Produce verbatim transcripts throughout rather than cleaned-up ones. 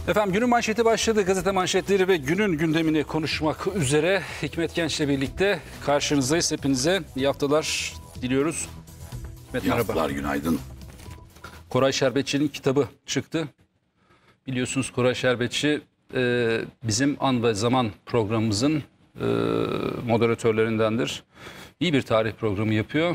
Efendim günün manşeti başladı. Gazete manşetleri ve günün gündemini konuşmak üzere Hikmet Genç'le birlikte karşınızdayız. Hepinize iyi haftalar diliyoruz. Hikmet, iyi merhaba. haftalar, günaydın. Koray Şerbetçi'nin kitabı çıktı. Biliyorsunuz Koray Şerbetçi e, bizim An ve Zaman programımızın e, moderatörlerindendir. İyi bir tarih programı yapıyor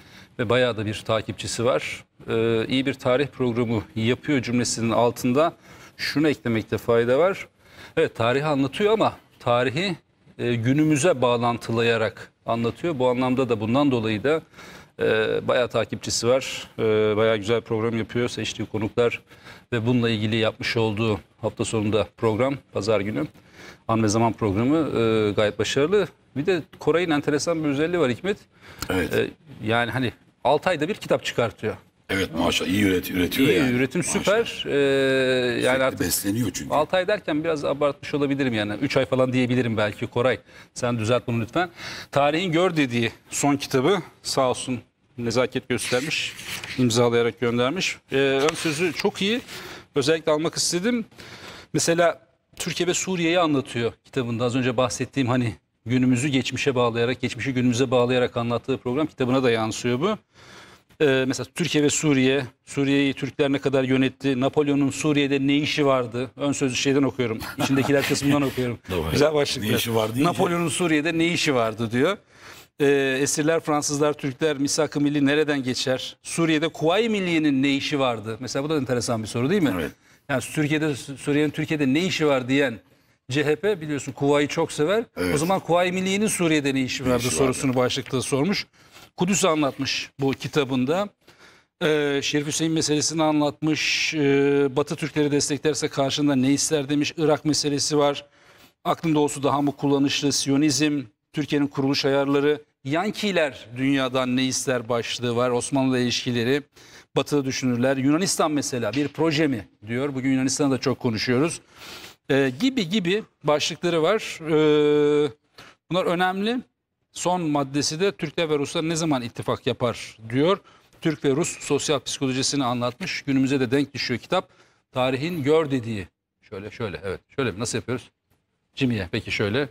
ve bayağı da bir takipçisi var. E, iyi bir tarih programı yapıyor cümlesinin altında şunu eklemekte fayda var. Evet, tarihi anlatıyor ama tarihi e, günümüze bağlantılayarak anlatıyor. Bu anlamda da bundan dolayı da e, bayağı takipçisi var. E, bayağı güzel program yapıyor. Seçtiği konuklar ve bununla ilgili yapmış olduğu hafta sonunda program, pazar günü An ve Zaman programı e, gayet başarılı. Bir de Koray'ın enteresan bir özelliği var Hikmet. Evet. E, yani hani altı ayda bir kitap çıkartıyor. Evet, maşallah iyi üret, üretiyor İyi, yani. üretim süper. Ee, yani artık besleniyor çünkü. altı ay derken biraz abartmış olabilirim yani. üç ay falan diyebilirim belki. Koray, sen düzelt bunu lütfen. Tarihin Gör dediği son kitabı sağ olsun nezaket göstermiş, imzalayarak göndermiş. Ee, ön sözü çok iyi. Özellikle almak istedim. Mesela Türkiye ve Suriye'yi anlatıyor kitabında. Az önce bahsettiğim hani günümüzü geçmişe bağlayarak, geçmişi günümüze bağlayarak anlattığı program kitabına da yansıyor bu. Ee, mesela Türkiye ve Suriye, Suriye'yi Türkler ne kadar yönetti, Napolyon'un Suriye'de ne işi vardı? Ön sözü şeyden okuyorum, içindekiler kısmından okuyorum. Güzel başlıklar. Ne işi var deyince... Napolyon'un Suriye'de ne işi vardı diyor. Ee, esirler Fransızlar, Türkler, misak-ı milli nereden geçer? Suriye'de Kuvayi Milliye'nin ne işi vardı? Mesela bu da enteresan bir soru değil mi? Evet. Yani Türkiye'de, Suriye'nin Türkiye'de ne işi var diyen C H P biliyorsun Kuvayi çok sever. Evet. O zaman Kuvayi Milliye'nin Suriye'de ne işi vardı işi sorusunu vardı? başlıkta sormuş. Kudüs'ü anlatmış bu kitabında. Ee, Şerif Hüseyin meselesini anlatmış. Ee, Batı Türkleri desteklerse karşında ne ister demiş. Irak meselesi var. Aklında olsa daha mı kullanışlı? Siyonizm, Türkiye'nin kuruluş ayarları. Yankiler dünyadan ne ister başlığı var. Osmanlı ilişkileri. Batı düşünürler. Yunanistan mesela bir proje mi diyor. Bugün Yunanistan'da da çok konuşuyoruz. Ee, gibi gibi başlıkları var. Ee, bunlar önemli. Son maddesi de Türkler ve Ruslar ne zaman ittifak yapar diyor. Türk ve Rus sosyal psikolojisini anlatmış. Günümüze de denk düşüyor kitap. Tarihin Gör dediği. Şöyle şöyle evet. Şöyle nasıl yapıyoruz? Jimmy'ye peki şöyle.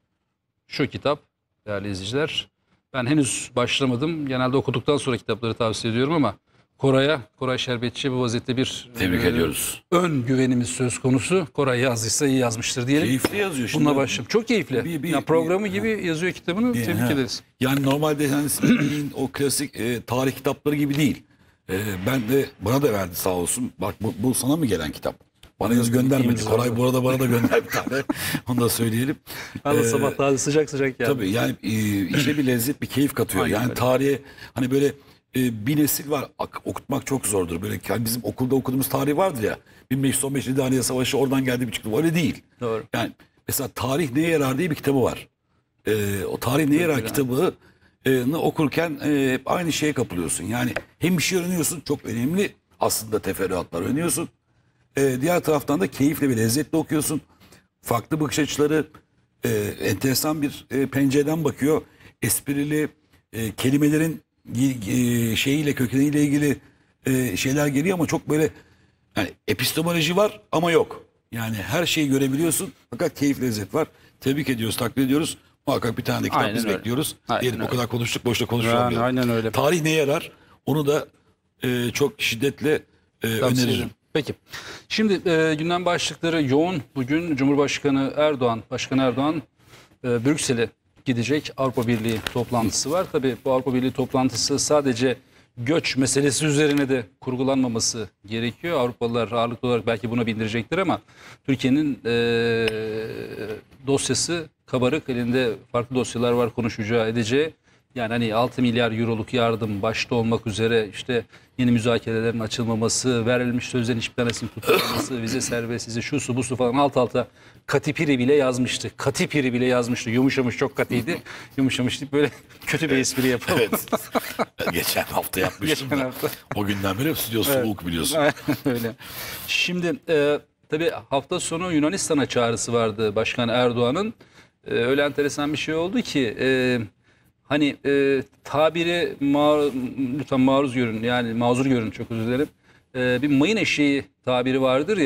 Şu kitap değerli izleyiciler. Ben henüz başlamadım. Genelde okuduktan sonra kitapları tavsiye ediyorum ama Koray'a, Koray Şerbetçi bu vaziyette bir Tebrik e, ediyoruz. ön güvenimiz söz konusu. Koray yazdıysa iyi yazmıştır diyelim. Keyifli yazıyor şimdi. Bununla başlayalım. Çok keyifli. Bir- bir- yani programı bir- gibi yazıyor kitabını. Bir- Tebrik ha. ederiz. Yani normalde yani bildiğin o klasik e, tarih kitapları gibi değil. E, ben de bana da verdi sağ olsun. Bak bu, bu sana mı gelen kitap? Bana yazı göndermedi. İmza. Koray bu arada bana da gönder bir tane. Onu da söyleyelim. Valla Ee, sabah daha sıcak sıcak yani. Tabii yani e, işe bir lezzet, bir keyif katıyor. Aynen yani öyle. tarihe hani böyle e, bir nesil var, ak- okutmak çok zordur. Böyle yani bizim okulda okuduğumuz tarih vardır ya. bin beş yüz on beş Ridaniye Savaşı oradan geldi bir çıktı. Öyle değil. Doğru. Yani mesela Tarih Neye Yarar diye bir kitabı var. E, o Tarih Neye Yarar kitabı e, okurken e, hep aynı şeye kapılıyorsun. Yani hem bir şey öğreniyorsun, çok önemli aslında teferruatlar öğreniyorsun. E, diğer taraftan da keyifle ve lezzetle okuyorsun. Farklı bakış açıları, e, enteresan bir e, pencereden bakıyor. Esprili e, kelimelerin e, şeyiyle, kökeniyle ilgili e, şeyler geliyor ama çok böyle yani epistemoloji var ama yok. Yani her şeyi görebiliyorsun fakat keyif, lezzet var. Tebrik ediyoruz, takdir ediyoruz. Muhakkak bir tane de kitap Aynen biz öyle. bekliyoruz. Aynen Diyelim o öyle. kadar konuştuk, boşta konuşalım. Yani aynen öyle. Tarih neye yarar? Onu da e, çok şiddetle e, Tavsiye öneririm. ederim. Peki. Şimdi e, gündem başlıkları yoğun. Bugün Cumhurbaşkanı Erdoğan, Başkan Erdoğan e, Brüksel'e gidecek. Avrupa Birliği toplantısı var. Tabii bu Avrupa Birliği toplantısı sadece göç meselesi üzerine de kurgulanmaması gerekiyor. Avrupalılar ağırlıklı olarak belki buna bindirecektir ama Türkiye'nin e, dosyası kabarık. Elinde farklı dosyalar var konuşacağı, edeceği. Yani hani altı milyar euroluk yardım başta olmak üzere işte yeni müzakerelerin açılmaması, verilmiş sözlerin hiçbir tanesinin tutulmaması, vize serbestsizliği, şu su bu su falan alt alta katipiri bile yazmıştı. Katipiri bile yazmıştı. Yumuşamış çok katıydı. Yumuşamış deyip böyle kötü bir espri yapalım. Evet. Geçen hafta yapmıştım Geçen da. hafta. O günden beri stüdyo soğuk biliyorsun. Aynen öyle. Şimdi e, tabii hafta sonu Yunanistan'a çağrısı vardı Başkan Erdoğan'ın. E, öyle enteresan bir şey oldu ki e, hani e, tabiri ma lütfen maruz görün yani mazur görün çok özür dilerim. E, bir mayın eşeği tabiri vardır ya.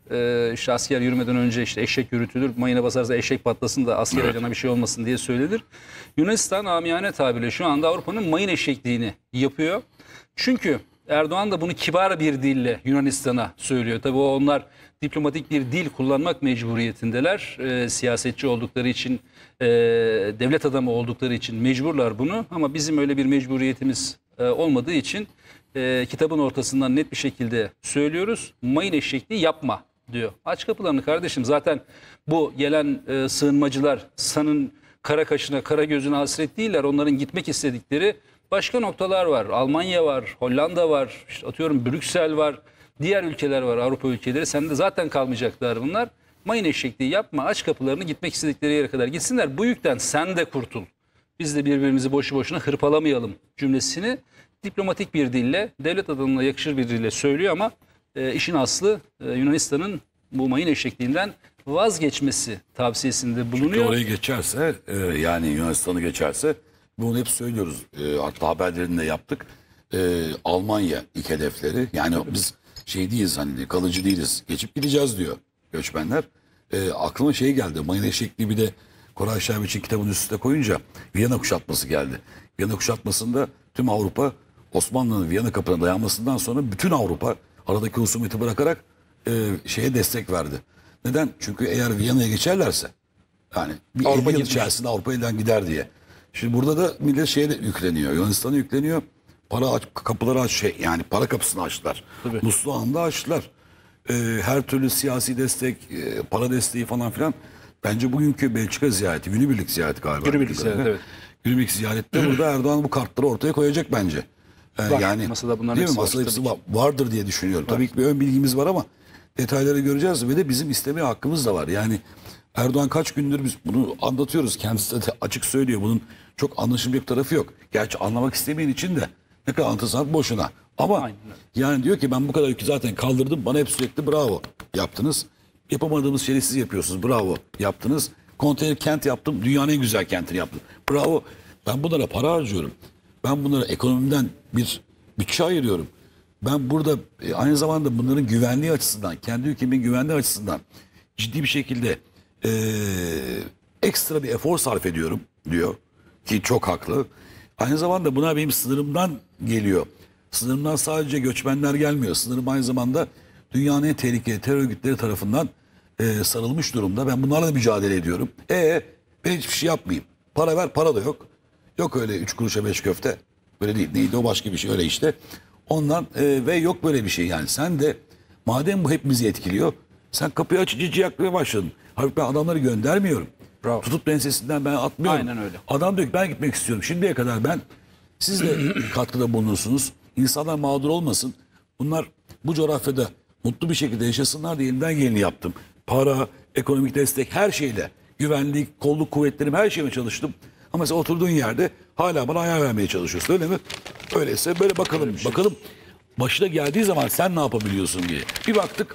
e, işte asker yürümeden önce işte eşek yürütülür. Mayına basarsa eşek patlasın da asker Evet. acına bir şey olmasın diye söylenir. Yunanistan amiyane tabirle şu anda Avrupa'nın mayın eşekliğini yapıyor. Çünkü Erdoğan da bunu kibar bir dille Yunanistan'a söylüyor. Tabii o onlar diplomatik bir dil kullanmak mecburiyetindeler. E, siyasetçi oldukları için, e, devlet adamı oldukları için mecburlar bunu. Ama bizim öyle bir mecburiyetimiz e, olmadığı için e, kitabın ortasından net bir şekilde söylüyoruz. Mayın eşekliği yapma diyor. Aç kapılarını kardeşim. Zaten bu gelen e, sığınmacılar sanın kara kaşına, kara gözüne hasret değiller. Onların gitmek istedikleri başka noktalar var. Almanya var, Hollanda var, işte atıyorum Brüksel var, diğer ülkeler var, Avrupa ülkeleri. Sende zaten kalmayacaklar bunlar. Mayın eşekliği yapma, aç kapılarını, gitmek istedikleri yere kadar gitsinler. Bu yükten sen de kurtul. Biz de birbirimizi boşu boşuna hırpalamayalım cümlesini diplomatik bir dille, devlet adamına yakışır bir dille söylüyor ama e, işin aslı e, Yunanistan'ın bu mayın eşekliğinden vazgeçmesi tavsiyesinde bulunuyor. Çünkü oraya geçerse e, yani Yunanistan'ı geçerse bunu hep söylüyoruz. E, hatta haberlerini de yaptık. E, Almanya ilk hedefleri. Yani biz şey değiliz hani kalıcı değiliz. Geçip gideceğiz diyor göçmenler. E, aklıma şey geldi. Mayın eşekliği bir de Koray Şerbetçi kitabın üstüne koyunca Viyana kuşatması geldi. Viyana kuşatmasında tüm Avrupa Osmanlı'nın Viyana kapına dayanmasından sonra bütün Avrupa aradaki husumeti bırakarak e, şeye destek verdi. Neden? Çünkü eğer Viyana'ya geçerlerse yani bir Avrupa elli yıl gitmiş. içerisinde Avrupa elden gider diye. Şimdi burada da millet şeye de yükleniyor. Yunanistan'a yükleniyor. Para aç, kapıları aç şey yani para kapısını açtılar. Tabii. Musluğu anda açtılar. Ee, her türlü siyasi destek, e, para desteği falan filan. Bence bugünkü Belçika ziyareti, günübirlik ziyareti galiba. Günübirlik ziyareti, evet. Günübirlik ziyarette burada Erdoğan bu kartları ortaya koyacak bence. Ee, Var. yani Masada bunların değil mi? hepsi var, Masada hepsi tabii var- vardır diye düşünüyorum. Tabii ki bir ön bilgimiz var ama detayları göreceğiz ve de bizim istemeye hakkımız da var. Yani Erdoğan kaç gündür biz bunu anlatıyoruz. Kendisi de açık söylüyor. Bunun çok anlaşılmayacak tarafı yok. Gerçi anlamak istemeyen için de ne kadar anlatırsan boşuna. Ama Aynen öyle. yani diyor ki ben bu kadar yükü zaten kaldırdım. Bana hep sürekli bravo yaptınız. Yapamadığımız şeyleri siz yapıyorsunuz. Bravo yaptınız. Konteyner kent yaptım. Dünyanın en güzel kentini yaptım. Bravo. Ben bunlara para harcıyorum. Ben bunlara ekonomimden bir bütçe ayırıyorum. Ben burada e, aynı zamanda bunların güvenliği açısından, kendi ülkemin güvenliği açısından ciddi bir şekilde e, ekstra bir efor sarf ediyorum diyor. Ki çok haklı. Aynı zamanda buna benim sınırımdan geliyor. Sınırımdan sadece göçmenler gelmiyor. Sınırım aynı zamanda dünyanın en tehlikeli terör örgütleri tarafından e, sarılmış durumda. Ben bunlarla da mücadele ediyorum. E ben hiçbir şey yapmayayım. Para ver, para da yok. Yok öyle üç kuruşa beş köfte. Böyle değil. Neydi o başka bir şey öyle işte. Ondan e, ve yok böyle bir şey yani. Sen de madem bu hepimizi etkiliyor. Sen kapıyı açıp cici yakmaya başladın. Halbuki ben adamları göndermiyorum. Bravo. Tutup ensesinden ben atmıyorum. Aynen öyle. Adam diyor ki ben gitmek istiyorum. Şimdiye kadar ben siz de katkıda bulunursunuz. İnsanlar mağdur olmasın. Bunlar bu coğrafyada mutlu bir şekilde yaşasınlar diye elimden geleni yaptım. Para, ekonomik destek her şeyle. Güvenlik, kolluk kuvvetlerim her şeyime çalıştım. Ama sen oturduğun yerde hala bana ayar vermeye çalışıyorsun öyle mi? Öyleyse böyle bakalım. Bakalım başına geldiği zaman sen ne yapabiliyorsun diye. Bir baktık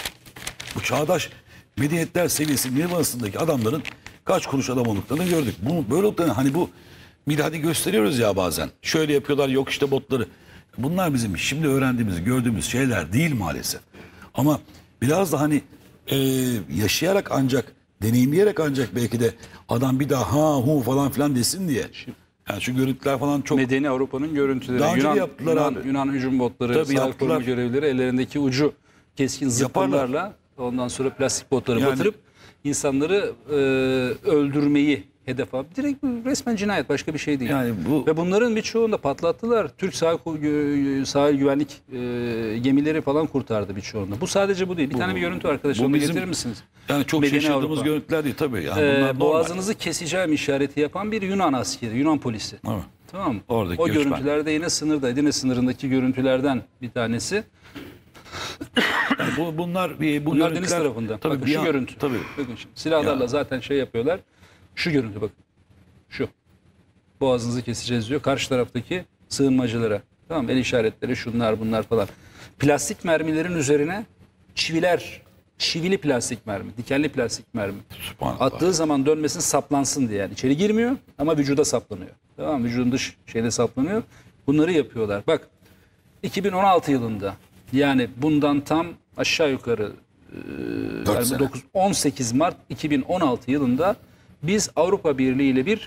bu çağdaş medeniyetler seviyesi nirvanasındaki adamların kaç kuruş adam olduklarını gördük. Bu böyle olduklarını hani bu miladi gösteriyoruz ya bazen. Şöyle yapıyorlar yok işte botları. Bunlar bizim şimdi öğrendiğimiz, gördüğümüz şeyler değil maalesef. Ama biraz da hani e, yaşayarak ancak, deneyimleyerek ancak belki de adam bir daha ha hu falan filan desin diye. Yani şu görüntüler falan çok... Medeni Avrupa'nın görüntüleri. Daha önce de Yunan, yaptılar Yunan, abi. Yunan hücum botları, Tabii sahil yaptılar. koruma görevlileri ellerindeki ucu keskin zıpkınlarla ondan sonra plastik botları Yani- batırıp insanları e, öldürmeyi hedef alıp direkt bu resmen cinayet başka bir şey değil. Yani bu- Ve bunların birçoğunu da patlattılar. Türk sahil, gö- sahil güvenlik e, gemileri falan kurtardı birçoğunu. Bu sadece bu değil. Bir tane bir görüntü arkadaşlar bu onu bizim- getirir misiniz? Yani çok Medeni şaşırdığımız Avrupa. görüntüler değil tabii. Yani Ee, bunlar normal. boğazınızı keseceğim işareti yapan bir Yunan askeri, Yunan polisi. Evet. Tamam mı? Oradaki o göçmen. görüntülerde yine sınırda, Edirne sınırındaki görüntülerden bir tanesi. Yani bu, bunlar bir bu Bunlar görüntüler- deniz tarafında. Tabii Bakın bir şu an- görüntü. Tabii. Bakın şimdi silahlarla Ya. zaten şey yapıyorlar. Şu görüntü bakın. Şu. Boğazınızı keseceğiz diyor. Karşı taraftaki sığınmacılara. Tamam mı? El işaretleri şunlar bunlar falan. Plastik mermilerin üzerine çiviler. Çivili plastik mermi. Dikenli plastik mermi. Subhanallah. Attığı zaman dönmesin saplansın diye. Yani içeri girmiyor ama vücuda saplanıyor. Tamam mı? Vücudun dış şeyde saplanıyor. Bunları yapıyorlar. Bak iki bin on altı yılında yani bundan tam aşağı yukarı dört sene. dokuz, on sekiz Mart iki bin on altı yılında biz Avrupa Birliği ile bir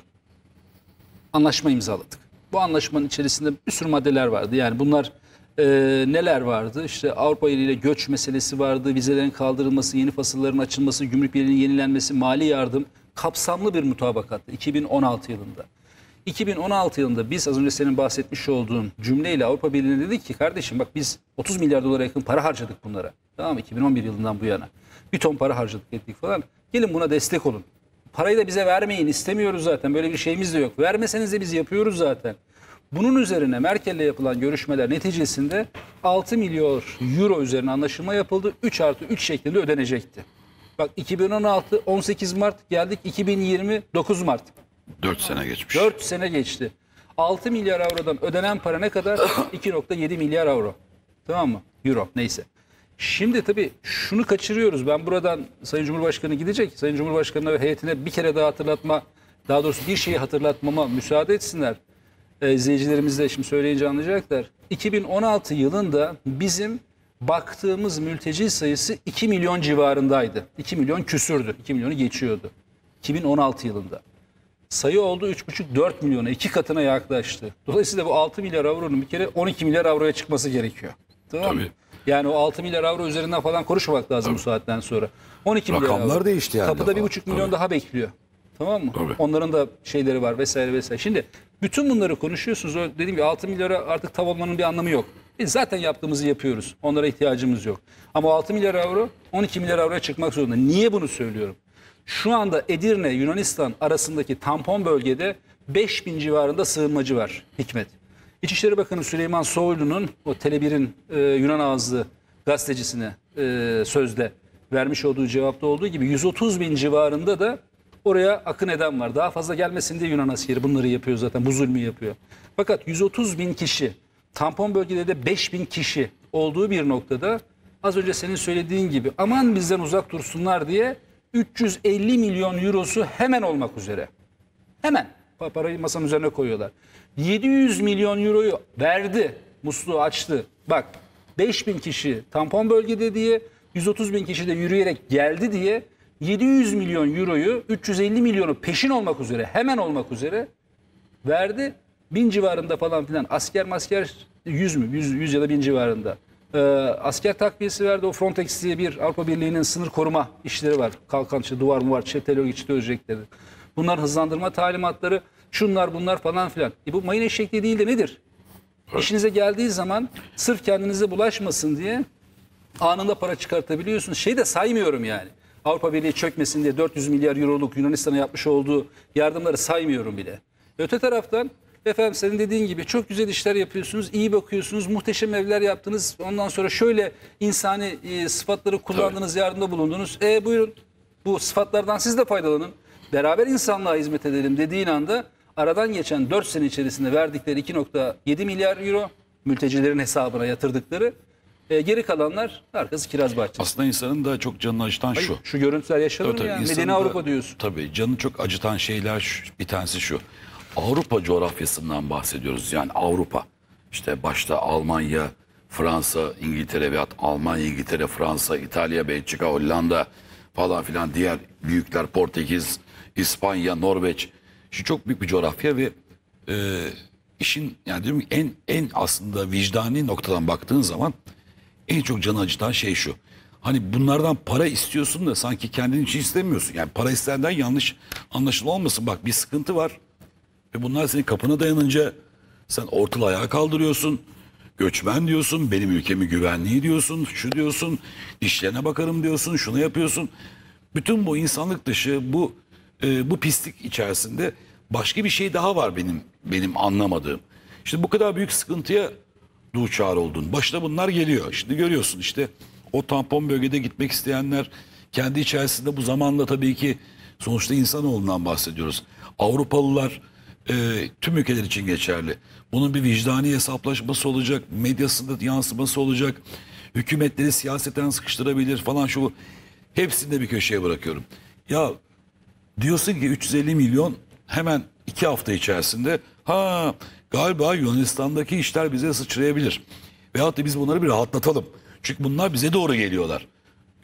anlaşma imzaladık. Bu anlaşmanın içerisinde bir sürü maddeler vardı. Yani bunlar e, neler vardı? İşte Avrupa Birliği ile göç meselesi vardı, vizelerin kaldırılması, yeni fasılların açılması, gümrük birliğinin yenilenmesi, mali yardım, kapsamlı bir mutabakattı iki bin on altı yılında. iki bin on altı yılında biz az önce senin bahsetmiş olduğun cümleyle Avrupa Birliği'ne dedik ki kardeşim bak biz otuz milyar dolara yakın para harcadık bunlara. Tamam mı? iki bin on bir yılından bu yana. Bir ton para harcadık ettik falan. Gelin buna destek olun. Parayı da bize vermeyin, istemiyoruz zaten. Böyle bir şeyimiz de yok. Vermeseniz de biz yapıyoruz zaten. Bunun üzerine Merkel'le yapılan görüşmeler neticesinde altı milyar euro üzerine anlaşılma yapıldı. üç artı üç şeklinde ödenecekti. Bak iki bin on altı on sekiz Mart geldik iki bin yirmi dokuz Mart. dört sene geçmiş. dört sene geçti. altı milyar avrodan ödenen para ne kadar? iki nokta yedi milyar avro. Tamam mı? Euro neyse. Şimdi tabii şunu kaçırıyoruz. Ben buradan Sayın Cumhurbaşkanı gidecek. Sayın Cumhurbaşkanı'na ve heyetine bir kere daha hatırlatma, daha doğrusu bir şeyi hatırlatmama müsaade etsinler. Ee, izleyicilerimiz de şimdi söyleyince anlayacaklar. iki bin on altı yılında bizim baktığımız mülteci sayısı iki milyon civarındaydı. iki milyon küsürdü. iki milyonu geçiyordu. iki bin on altı yılında. Sayı oldu üç buçuk dört milyona, iki katına yaklaştı. Dolayısıyla bu altı milyar avronun bir kere on iki milyar avroya çıkması gerekiyor. Tamam mı? Tabii. Yani o altı milyar avro üzerinden falan konuşmamak lazım bu saatten sonra. on iki milyar Rakamlar avro. değişti yani. Kapıda bir buçuk milyon Tabii. daha bekliyor. Tamam mı? Tabii. Onların da şeyleri var vesaire vesaire. Şimdi bütün bunları konuşuyorsunuz. O dediğim gibi altı milyara artık tav olmanın bir anlamı yok. Biz zaten yaptığımızı yapıyoruz. Onlara ihtiyacımız yok. Ama o altı milyar avro on iki milyar avroya çıkmak zorunda. Niye bunu söylüyorum? Şu anda Edirne, Yunanistan arasındaki tampon bölgede beş bin civarında sığınmacı var Hikmet. İçişleri Bakanı Süleyman Soylu'nun o Tele bir'in e, Yunan ağızlı gazetecisine e, sözde vermiş olduğu cevapta olduğu gibi yüz otuz bin civarında da oraya akın eden var. Daha fazla gelmesin diye Yunan askeri bunları yapıyor zaten. Bu zulmü yapıyor. Fakat yüz otuz bin kişi, tampon bölgede de beş bin kişi olduğu bir noktada az önce senin söylediğin gibi aman bizden uzak dursunlar diye üç yüz elli milyon eurosu hemen olmak üzere. Hemen parayı masanın üzerine koyuyorlar. yedi yüz milyon euroyu verdi. Musluğu açtı. Bak beş bin kişi tampon bölgede diye yüz otuz bin kişi de yürüyerek geldi diye yedi yüz milyon euroyu üç yüz elli milyonu peşin olmak üzere hemen olmak üzere verdi. bin civarında falan filan asker masker yüz mü? yüz, yüz ya da bin civarında. Ee, asker takviyesi verdi. O Frontex diye bir Avrupa Birliği'nin sınır koruma işleri var. Kalkan işte duvar mı var, çetelo geçti ölecekleri. Bunlar hızlandırma talimatları, şunlar bunlar falan filan. E bu mayın eşekliği değil de nedir? Evet. İşinize geldiği zaman sırf kendinize bulaşmasın diye anında para çıkartabiliyorsunuz. Şey de saymıyorum yani. Avrupa Birliği çökmesin diye dört yüz milyar euroluk Yunanistan'a yapmış olduğu yardımları saymıyorum bile. Öte taraftan efendim senin dediğin gibi çok güzel işler yapıyorsunuz, iyi bakıyorsunuz, muhteşem evler yaptınız. Ondan sonra şöyle insani e, sıfatları kullandınız, tabii, yardımda bulundunuz. E buyurun bu sıfatlardan siz de faydalanın. Beraber insanlığa hizmet edelim dediğin anda aradan geçen dört sene içerisinde verdikleri iki nokta yedi milyar euro mültecilerin hesabına yatırdıkları, e, geri kalanlar arkası kiraz bahçesi. Aslında insanın da çok canını acıtan Hayır, şu. Şu görüntüler yaşanır Tabii, mı ya? insanın Medeni da- Avrupa diyorsun. Tabii canı çok acıtan şeyler şu- bir tanesi şu. Avrupa coğrafyasından bahsediyoruz. Yani Avrupa. İşte başta Almanya, Fransa, İngiltere veyahut Almanya, İngiltere, Fransa, İtalya, Belçika, Hollanda falan filan diğer büyükler, Portekiz, İspanya, Norveç. Şu çok büyük bir coğrafya ve e, işin yani diyorum ki en en aslında vicdani noktadan baktığın zaman en çok canı acıtan şey şu. Hani bunlardan para istiyorsun da sanki kendin için istemiyorsun. Yani para istenden yanlış anlaşılma olmasın. Bak bir sıkıntı var. Ve bunlar senin kapına dayanınca sen ortalığı ayağa kaldırıyorsun. Göçmen diyorsun, benim ülkemin güvenliği diyorsun, şu diyorsun, işlerine bakarım diyorsun, şunu yapıyorsun. Bütün bu insanlık dışı, bu e, bu pislik içerisinde başka bir şey daha var benim benim anlamadığım. İşte bu kadar büyük sıkıntıya duçar oldun. Başta bunlar geliyor. Şimdi görüyorsun işte o tampon bölgede gitmek isteyenler kendi içerisinde bu zamanla tabii ki sonuçta insanoğlundan bahsediyoruz. Avrupalılar e, tüm ülkeler için geçerli. Bunun bir vicdani hesaplaşması olacak, medyasında yansıması olacak. Hükümetleri siyaseten sıkıştırabilir falan şu. Hepsini de bir köşeye bırakıyorum. Ya diyorsun ki üç yüz elli milyon hemen iki hafta içerisinde ha galiba Yunanistan'daki işler bize sıçrayabilir. Veyahut da biz bunları bir rahatlatalım. Çünkü bunlar bize doğru geliyorlar.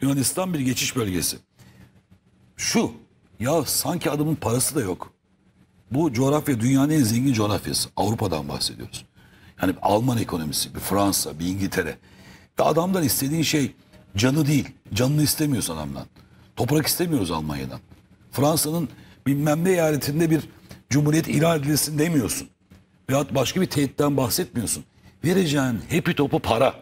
Yunanistan bir geçiş bölgesi. Şu, ya sanki adamın parası da yok. Bu coğrafya dünyanın en zengin coğrafyası. Avrupa'dan bahsediyoruz. Yani bir Alman ekonomisi, bir Fransa, bir İngiltere. Ve adamdan istediğin şey canı değil. Canını istemiyoruz adamdan. Toprak istemiyoruz Almanya'dan. Fransa'nın bilmem ne eyaletinde bir cumhuriyet ilan edilsin demiyorsun. Veyahut başka bir tehditten bahsetmiyorsun. Vereceğin hepi topu para.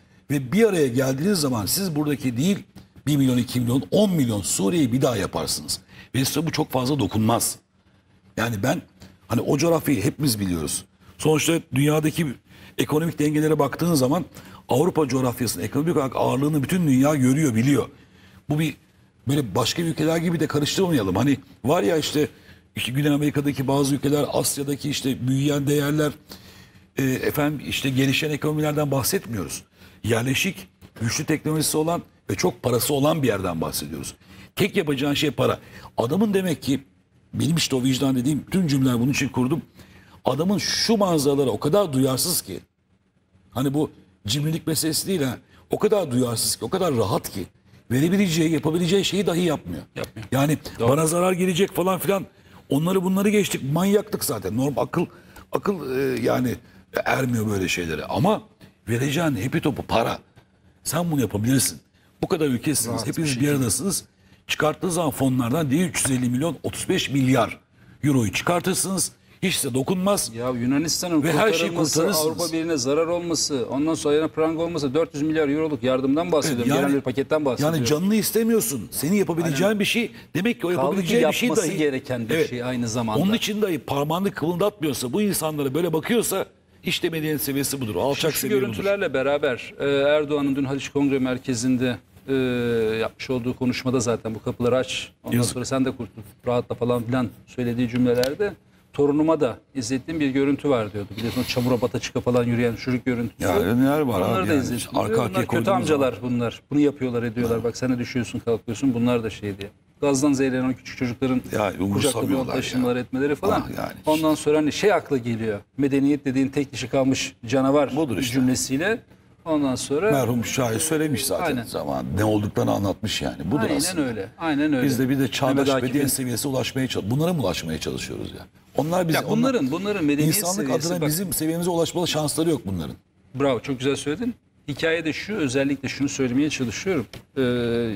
Ve bir araya geldiğiniz zaman siz buradaki değil bir milyon, iki milyon, on milyon Suriye'yi bir daha yaparsınız. Ve size bu çok fazla dokunmaz. Yani ben hani o coğrafyayı hepimiz biliyoruz. Sonuçta dünyadaki ekonomik dengelere baktığın zaman Avrupa coğrafyasının ekonomik olarak ağırlığını bütün dünya görüyor, biliyor. Bu bir böyle başka ülkeler gibi de karıştırmayalım. Hani var ya işte, işte Güney Amerika'daki bazı ülkeler, Asya'daki işte büyüyen değerler, e, efendim işte gelişen ekonomilerden bahsetmiyoruz. Yerleşik, güçlü teknolojisi olan ve çok parası olan bir yerden bahsediyoruz. Tek yapacağın şey para. Adamın demek ki, benim işte o vicdan dediğim tüm cümleler bunun için kurdum. Adamın şu manzaralara o kadar duyarsız ki, hani bu cimrilik meselesi değil ha, o kadar duyarsız ki, o kadar rahat ki, verebileceği, yapabileceği şeyi dahi yapmıyor. Yapmıyor. Yani Doğru. bana zarar gelecek falan filan, onları bunları geçtik, manyaklık zaten. Normal akıl, akıl e, yani ermiyor böyle şeylere. Ama vereceğin hepi topu para. Sen bunu yapabilirsin. Bu kadar ülkesiniz, Rahat bir hepiniz bir, şekilde. aradasınız. Çıkarttığı zaman fonlardan değil üç yüz elli milyon, otuz beş milyar euroyu çıkartırsınız. Hiç size dokunmaz. Ya Yunanistan'ın Ve her şeyi kurtarılması, kurtarırsınız. Avrupa Birliği'ne zarar olması, ondan sonra ayağına pranga olması, dört yüz milyar euroluk yardımdan bahsediyorum. Yani- Genel bir paketten bahsediyorum. Yani canını istemiyorsun. Senin yapabileceğin bir şey, demek ki o Kaldı ki yapabileceği bir şey yapması dahi. gereken bir şey aynı zamanda. Onun için dahi parmağını kıvıldatmıyorsa, bu insanlara böyle bakıyorsa, işte medeniyet seviyesi budur. Alçak Şu seviye budur. görüntülerle beraber e, Erdoğan'ın dün Haliç Kongre Merkezi'nde e, yapmış olduğu konuşmada zaten bu kapıları aç. Ondan Yazık. sonra sen de kurtul, rahatla falan filan söylediği cümlelerde torunuma da izlettiğim bir görüntü var diyordu. Biliyorsun o çamura bata çıka falan yürüyen çocuk görüntüsü. Ya neler var Onları abi da yani. izlettim. Arka Bunlar arkaya kötü koyduğumuz amcalar bunlar. Bunu yapıyorlar ediyorlar. Bak sen de düşüyorsun kalkıyorsun. Bunlar da şey diye. Gazdan zehirlenen o küçük çocukların Ya, kucaklamıyor umursamıyorlar taşımalar ya. etmeleri falan. Ah, yani. Ondan sonra hani şey akla geliyor. Medeniyet dediğin tek dişi kalmış canavar Budur işte. cümlesiyle. Ondan sonra Merhum şair söylemiş zaten Aynen. zaman. Ne olduklarını anlatmış yani. Budur aynen aslında. öyle. Aynen öyle. Biz de bir de çağdaş Mehmet Akif'in- medeniyet seviyesine ulaşmaya çalışıyoruz. Bunlara mı ulaşmaya çalışıyoruz ya? Onlar biz Ya bunların bunların medeniyet insanlık seviyesi adına bak, bizim seviyemize ulaşmalı şansları yok bunların. bravo çok güzel söyledin. Hikayede şu özellikle şunu söylemeye çalışıyorum. Ee,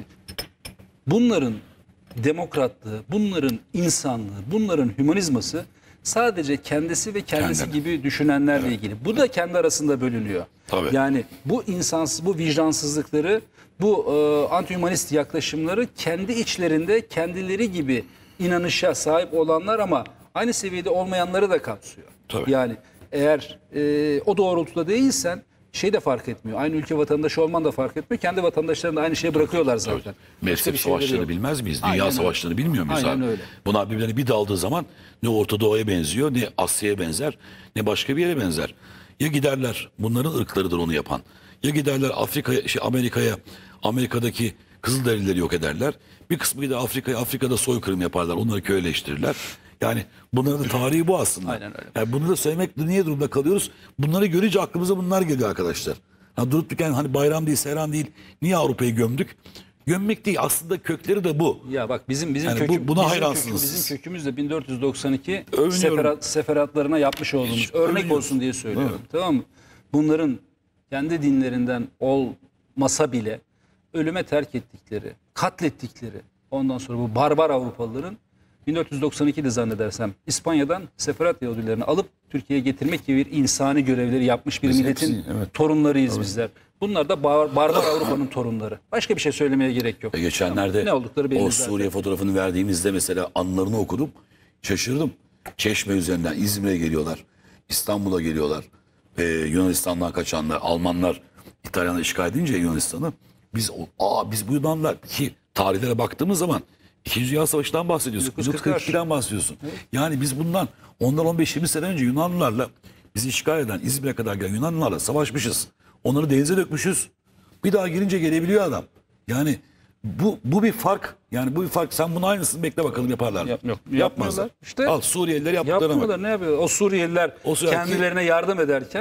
bunların demokratlığı, bunların insanlığı, bunların hümanizması sadece kendisi ve kendisi Kendine. gibi düşünenlerle ilgili. Bu da kendi arasında bölünüyor. Tabii. Yani bu insansız, bu vicdansızlıkları, bu e, anti-hümanist yaklaşımları kendi içlerinde kendileri gibi inanışa sahip olanlar ama aynı seviyede olmayanları da kapsıyor. Tabii. Yani eğer e, o doğrultuda değilsen şey de fark etmiyor. Aynı ülke vatandaşı olman da fark etmiyor. Kendi vatandaşlarını da aynı şeye bırakıyorlar zaten. Başka Mevsim bir şeyleri savaşlarını yok. bilmez miyiz? Dünya Aynen öyle. savaşlarını bilmiyor muyuz Aynen abi? öyle. Bunlar birbirlerine bir daldığı zaman ne Orta Doğu'ya benziyor, ne Asya'ya benzer, ne başka bir yere benzer. Ya giderler, bunların ırklarıdır onu yapan. Ya giderler Afrika'ya, şey Amerika'ya, Amerika'daki Kızılderilileri yok ederler. Bir kısmı gider Afrika'ya, Afrika'da soykırım yaparlar, onları köleleştirirler. Yani bunların da tarihi bu aslında. Aynen öyle. Yani bunu da söylemekle niye durumda kalıyoruz? Bunları görünce aklımıza bunlar geliyor arkadaşlar. Ha, durup dururken hani bayram değil, seyran değil. Niye Avrupa'yı gömdük? Gömmek değil. Aslında kökleri de bu. Ya bak bizim bizim Yani köküm, bu- buna bizim hayransınız köküm- siz. bizim kökümüz de bin dört yüz doksan iki Övünüyorum. seferat, seferatlarına yapmış olduğumuz Hiç örnek övünüyoruz. olsun diye söylüyorum. Evet. Tamam mı? Bunların kendi dinlerinden olmasa bile ölüme terk ettikleri, katlettikleri ondan sonra bu barbar Avrupalıların bin dört yüz doksan ikide zannedersem İspanya'dan seferat Yahudilerini alıp Türkiye'ye getirmek gibi bir insani görevleri yapmış bir Biz milletin hepsi, evet. torunlarıyız bizler. Bunlar da bar- barbar Avrupa'nın torunları. Başka bir şey söylemeye gerek yok. E geçenlerde Ne oldukları belli o zaten. Suriye fotoğrafını verdiğimizde mesela anılarını okudum. Şaşırdım. Çeşme üzerinden İzmir'e geliyorlar. İstanbul'a geliyorlar. Ee, Yunanistan'dan kaçanlar, Almanlar İtalyanlar işgal edince Yunanistan'ı biz o- aa biz bu Yunanlar ki tarihlere baktığımız zaman İkinci Dünya Savaşı'ndan bahsediyorsun. bin dokuz yüz bin dokuz yüz kırk ikiden bahsediyorsun. Yani biz bundan ondan on beş yirmi sene önce Yunanlılarla bizi işgal eden İzmir'e kadar gelen Yunanlılarla savaşmışız. Onları denize dökmüşüz. Bir daha girince gelebiliyor adam. Yani bu bu bir fark. Yani bu bir fark. Sen bunun aynısını bekle bakalım yaparlar mı? Yap- yok, Yapmazlar. yapmıyorlar. İşte Al Suriyeliler yaptılar ama. yapmıyorlar. Ne yapıyorlar? O Suriyeliler O Suriyeli- kendilerine yardım ederken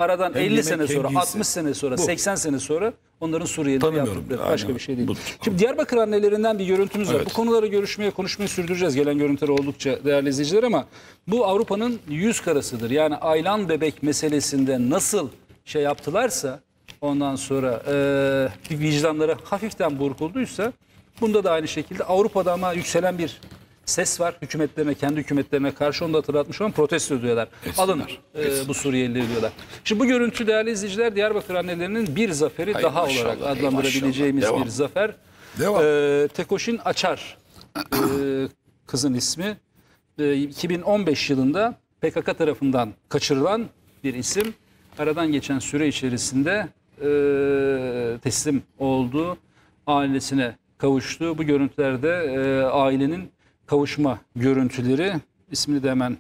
Aradan Hem elli yemek, sene hem sonra, giysi. altmış sene sonra, Bu. seksen sene sonra onların Suriyeli'de Tanımıyorum. yaptıkları Aynen. başka bir şey değil. Budur. Şimdi Diyarbakır annelerinden bir görüntümüz var. Evet. Bu konuları görüşmeye, konuşmayı sürdüreceğiz. Gelen görüntüler oldukça değerli izleyiciler ama bu Avrupa'nın yüz karasıdır. Yani aylan bebek meselesinde nasıl şey yaptılarsa ondan sonra e, vicdanları hafiften burkulduysa bunda da aynı şekilde Avrupa'da ama yükselen bir ses var. Hükümetlerine, kendi hükümetlerine karşı onu da hatırlatmış ama protesto ediyorlar. Etsinler, Alın e, bu Suriyelileri diyorlar. Şimdi bu görüntü değerli izleyiciler Diyarbakır annelerinin bir zaferi Hay daha maşallah, olarak hey adlandırabileceğimiz maşallah. bir zafer. Devam. E, Tekoşin Açar e, kızın ismi. E, iki bin on beş yılında P K K tarafından kaçırılan bir isim. Aradan geçen süre içerisinde e, teslim oldu. Ailesine kavuştu. Bu görüntülerde e, ailenin kavuşma görüntüleri. İsmini de hemen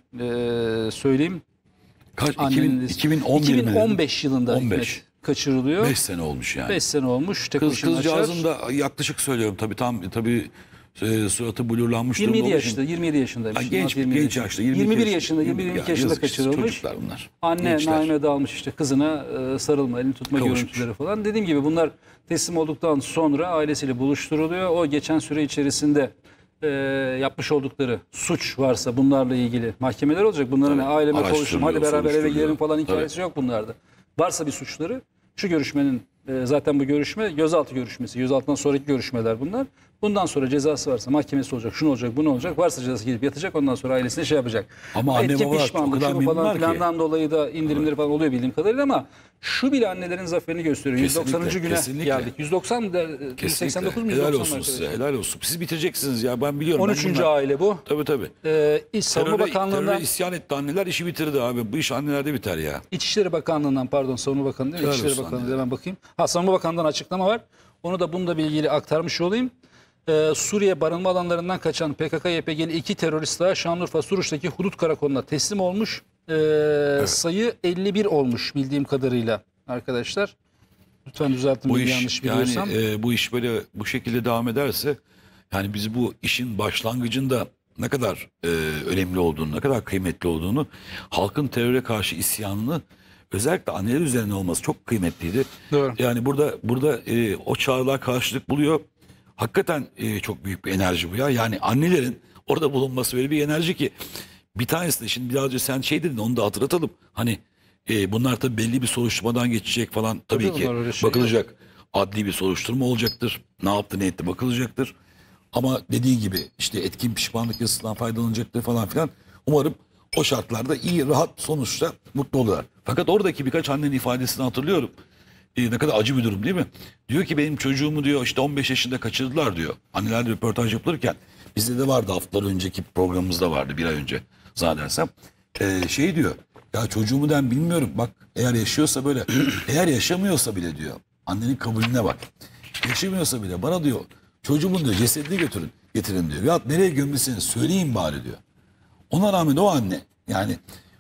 e, söyleyeyim. Kaç? Annenin iki bin, ismi. iki bin on bir iki bin on mi? beş yılında on beş. Hikmet kaçırılıyor. beş sene olmuş yani. beş sene olmuş. Kız, Tekoşin Açar. kızcağızın da yaklaşık söylüyorum tabii tam tabii e, suratı blurlanmış yirmi yedi durumda olduğu için- yaşında, yirmi yedi yaşındaymış. Ha, genç yirmi yedi genç yaşta yirmi iki yirmi bir yaş- yaşında, yirmi bir ya, yaşında yazık işte, kaçırılmış. Çocuklar bunlar. Anne Gençler. Naime dalmış işte kızına e, sarılma, elini tutma Kavuşmuş. görüntüleri falan. Dediğim gibi bunlar teslim olduktan sonra ailesiyle buluşturuluyor. O geçen süre içerisinde e, yapmış oldukları suç varsa bunlarla ilgili mahkemeler olacak. Bunların Tabii, aileme kavuştum, araştırılıyor, hadi beraber eve soruşturuluyor. gidelim falan Tabii. hikayesi yok bunlarda. Varsa bir suçları şu görüşmenin e, zaten bu görüşme gözaltı görüşmesi. Gözaltından sonraki görüşmeler bunlar. Bundan sonra cezası varsa mahkemesi olacak, şunu olacak, bunu olacak. Varsa cezası gidip yatacak ondan sonra ailesine şey yapacak. Ama anne Etki, baba o pişmanlık, kadar şunu falan memnunlar ki. filandan dolayı da indirimleri falan oluyor bildiğim kadarıyla ama şu bile annelerin zaferini gösteriyor. yüz doksancı Kesinlikle, güne kesinlikle. geldik. yüz doksan der, yüz seksen dokuz mu? Helal yüz doksan olsun mı size. arkadaşlar? Helal olsun. Siz bitireceksiniz ya ben biliyorum. on Ben üçüncü bunlar- aile bu. Tabii tabii. Ee, İç Savunma Teröre, Bakanlığı'ndan, teröre isyan etti anneler işi bitirdi abi. Bu iş annelerde biter ya. İçişleri Bakanlığı'ndan pardon Savunma Bakanlığı değil mi? Helal İçişleri olsun Bakanlığı anne. hemen bakayım. Ha Savunma Bakanlığı'ndan açıklama var. Onu da bununla ilgili aktarmış olayım. Ee, Suriye barınma alanlarından kaçan P K K Y P G'li iki terörist daha Şanlıurfa Suruç'taki hudut karakoluna teslim olmuş. Ee, Sayı elli bir olmuş bildiğim kadarıyla arkadaşlar. Lütfen düzeltin Bu beni iş yanlış yani biliyorsam. e, bu iş böyle bu şekilde devam ederse yani biz bu işin başlangıcında ne kadar e, önemli olduğunu, ne kadar kıymetli olduğunu, halkın teröre karşı isyanını özellikle anneler üzerine olması çok kıymetliydi. Doğru. Yani burada burada e, o çağrılar karşılık buluyor. Hakikaten e, çok büyük bir enerji bu ya. Yani annelerin orada bulunması böyle bir enerji ki bir tanesi de şimdi birazcık sen şey dedin onu da hatırlatalım. Hani e, bunlar tabii belli bir soruşturmadan geçecek falan tabii, Tabii ki bunlar öyle şey bakılacak. Adli bir soruşturma olacaktır. Ne yaptı ne etti bakılacaktır. Ama dediği gibi işte etkin pişmanlık yasasından faydalanacaktır falan filan. Umarım o şartlarda iyi rahat sonuçta mutlu olurlar. Fakat oradaki birkaç annenin ifadesini hatırlıyorum. E, ne kadar acı bir durum değil mi? Diyor ki benim çocuğumu diyor işte on beş yaşında kaçırdılar diyor. Anneler de röportaj yapılırken bizde de vardı haftalar önceki programımızda vardı bir ay önce zannedersem. E, şey diyor ya çocuğumu den bilmiyorum bak eğer yaşıyorsa böyle eğer yaşamıyorsa bile diyor annenin kabulüne bak. Yaşamıyorsa bile bana diyor çocuğumun diyor cesedini götürün getirin diyor. Ya nereye gömülseniz söyleyin bari diyor. Ona rağmen o anne yani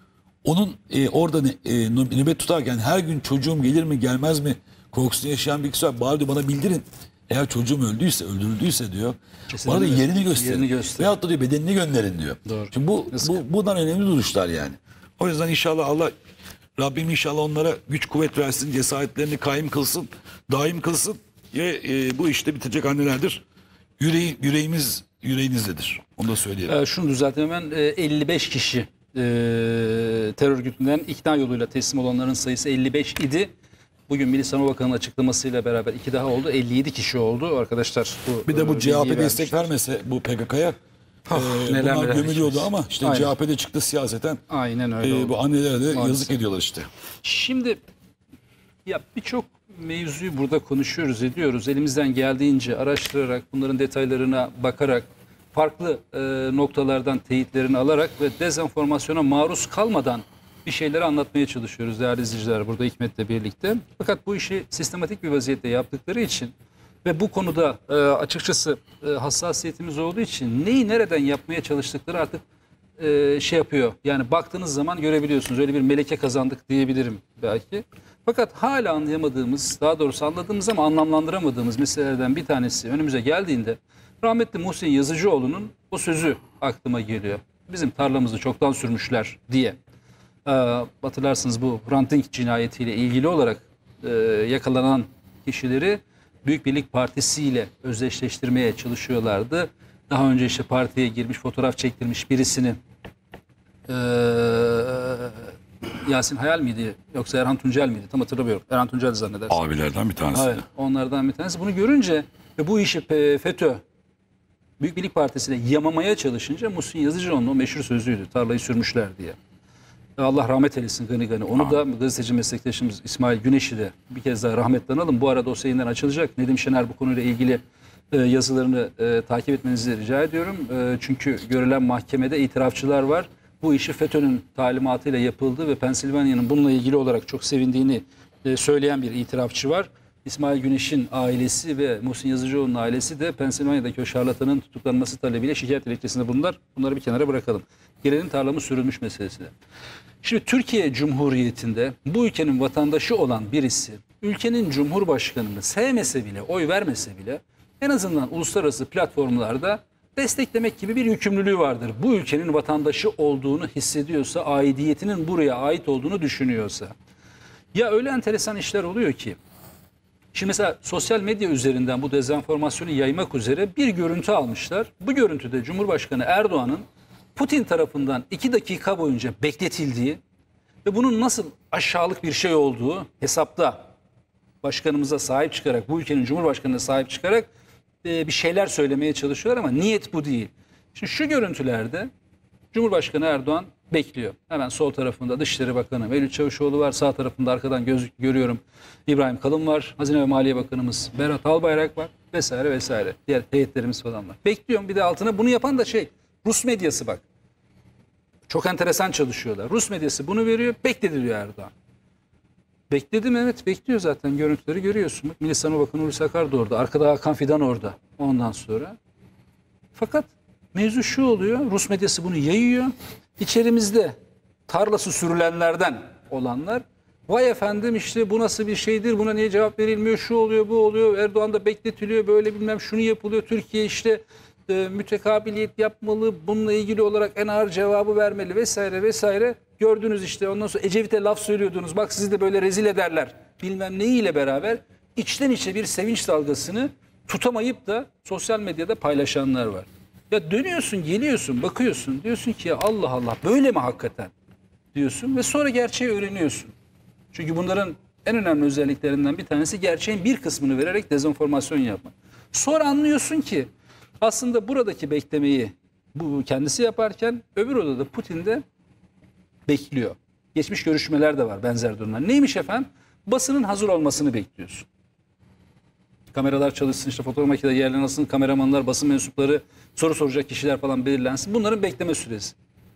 onun e, orada ne- e, nöbet tutarken her gün çocuğum gelir mi gelmez mi korkusunu yaşayan bir kişi var. Bari diyor bana bildirin. Eğer çocuğum öldüyse öldürüldüyse diyor. Cesedini Bana da göster- yerini gösterin. yerini gösterin. Veyahut da diyor bedenini gönderin diyor. Doğru. Şimdi bu, bu bundan önemli duruşlar yani. O yüzden inşallah Allah Rabbim inşallah onlara güç kuvvet versin. Cesaretlerini kaim kılsın. Daim kılsın. Ve e, bu işte bitecek annelerdir. Yüreği, yüreğimiz yüreğinizdedir. Onu da söyleyelim. Ee, şunu düzelteyim hemen. Ee, elli beş kişi e, terör örgütünden ikna yoluyla teslim olanların sayısı elli beş idi. Bugün Milli Savunma Bakanı'nın açıklamasıyla beraber iki daha oldu. elli yedi kişi oldu arkadaşlar. Bu, Bir de bu e, C H P bilgiyi destek vermişler. vermese bu P K K'ya e, neler bunlar neler gömülüyordu yaşıyoruz. ama işte Aynen. C H P'de çıktı siyaseten. Aynen öyle E, oldu. bu annelere de Maalesef. yazık ediyorlar işte. Şimdi ya birçok mevzuyu burada konuşuyoruz, ediyoruz. Elimizden geldiğince araştırarak, bunların detaylarına bakarak, farklı e, noktalardan teyitlerini alarak ve dezenformasyona maruz kalmadan bir şeyleri anlatmaya çalışıyoruz değerli izleyiciler burada Hikmet'le birlikte. Fakat bu işi sistematik bir vaziyette yaptıkları için ve bu konuda e, açıkçası e, hassasiyetimiz olduğu için neyi nereden yapmaya çalıştıkları artık e, şey yapıyor. Yani baktığınız zaman görebiliyorsunuz. Öyle bir meleke kazandık diyebilirim belki. Fakat hala anlayamadığımız, daha doğrusu anladığımız ama anlamlandıramadığımız meselelerden bir tanesi önümüze geldiğinde rahmetli Muhsin Yazıcıoğlu'nun o sözü aklıma geliyor. Bizim tarlamızı çoktan sürmüşler diye. Ee, hatırlarsınız bu Hrant Dink cinayetiyle ilgili olarak e, yakalanan kişileri Büyük Birlik Partisi ile özdeşleştirmeye çalışıyorlardı. Daha önce işte partiye girmiş, fotoğraf çektirmiş birisini e, Yasin Hayal miydi yoksa Erhan Tuncel miydi? Tam hatırlamıyorum. Erhan Tuncel zannedersin. Abilerden bir tanesi. Evet, onlardan bir tanesi. Bunu görünce ve bu işi FETÖ Büyük Birlik Partisi'ne yamamaya çalışınca Muhsin Yazıcıoğlu'nun o meşhur sözüydü. Tarlayı sürmüşler diye. Allah rahmet eylesin gani gani. Onu da gazeteci meslektaşımız İsmail Güneş'i de bir kez daha rahmetle analım. Bu arada dosya yeniden açılacak. Nedim Şener bu konuyla ilgili e, yazılarını e, takip etmenizi rica ediyorum. E, çünkü görülen mahkemede itirafçılar var. Bu işi FETÖ'nün talimatıyla yapıldı ve Pensilvanya'nın bununla ilgili olarak çok sevindiğini e, söyleyen bir itirafçı var. İsmail Güneş'in ailesi ve Muhsin Yazıcıoğlu'nun ailesi de Pensilvanya'daki o şarlatanın tutuklanması talebiyle şikayet dilekçesinde bunlar. Bunları bir kenara bırakalım. Gelelim tarlamı sürülmüş meselesine. Şimdi Türkiye Cumhuriyeti'nde bu ülkenin vatandaşı olan birisi ülkenin cumhurbaşkanını sevmese bile, oy vermese bile en azından uluslararası platformlarda desteklemek gibi bir yükümlülüğü vardır. Bu ülkenin vatandaşı olduğunu hissediyorsa, aidiyetinin buraya ait olduğunu düşünüyorsa. Ya öyle enteresan işler oluyor ki, şimdi mesela sosyal medya üzerinden bu dezenformasyonu yaymak üzere bir görüntü almışlar. Bu görüntüde Cumhurbaşkanı Erdoğan'ın Putin tarafından iki dakika boyunca bekletildiği ve bunun nasıl aşağılık bir şey olduğu hesapta başkanımıza sahip çıkarak, bu ülkenin Cumhurbaşkanı'na sahip çıkarak e, bir şeyler söylemeye çalışıyorlar ama niyet bu değil. Şimdi şu görüntülerde Cumhurbaşkanı Erdoğan bekliyor. Hemen sol tarafında Dışişleri Bakanı Mevlüt Çavuşoğlu var. Sağ tarafında arkadan göz, görüyorum İbrahim Kalın var. Hazine ve Maliye Bakanımız Berat Albayrak var. Vesaire vesaire. Diğer heyetlerimiz falan var. Bekliyorum, bir de altına bunu yapan da şey Rus medyası bak. Çok enteresan çalışıyorlar. Rus medyası bunu veriyor. Bekledi diyor Erdoğan. Bekledim, evet bekliyor zaten. Görüntüleri görüyorsun. Bak, Milli Savunma Bakanı Hulusi Akar da orada. Arkada Hakan Fidan orada. Ondan sonra. Fakat mevzu şu oluyor. Rus medyası bunu yayıyor. İçerimizde tarlası sürülenlerden olanlar, vay efendim işte bu nasıl bir şeydir, buna niye cevap verilmiyor, şu oluyor, bu oluyor, Erdoğan da bekletiliyor, böyle bilmem şunu yapılıyor, Türkiye işte e, mütekabiliyet yapmalı, bununla ilgili olarak en ağır cevabı vermeli vesaire vesaire. Gördünüz işte, ondan sonra Ecevit'e laf söylüyordunuz, bak sizi de böyle rezil ederler bilmem neyiyle beraber içten içe bir sevinç dalgasını tutamayıp da sosyal medyada paylaşanlar var. Ya dönüyorsun, geliyorsun, bakıyorsun, diyorsun ki ya Allah Allah böyle mi hakikaten diyorsun ve sonra gerçeği öğreniyorsun. Çünkü bunların en önemli özelliklerinden bir tanesi gerçeğin bir kısmını vererek dezenformasyon yapmak. Sonra anlıyorsun ki aslında buradaki beklemeyi bu kendisi yaparken öbür odada Putin de bekliyor. Geçmiş görüşmeler de var benzer durumlar. Neymiş efendim? Basının hazır olmasını bekliyorsun. Kameralar çalışsın, işte fotoğraf makineleri yerlensin, kameramanlar, basın mensupları, soru soracak kişiler falan belirlensin. Bunların bekleme süresi.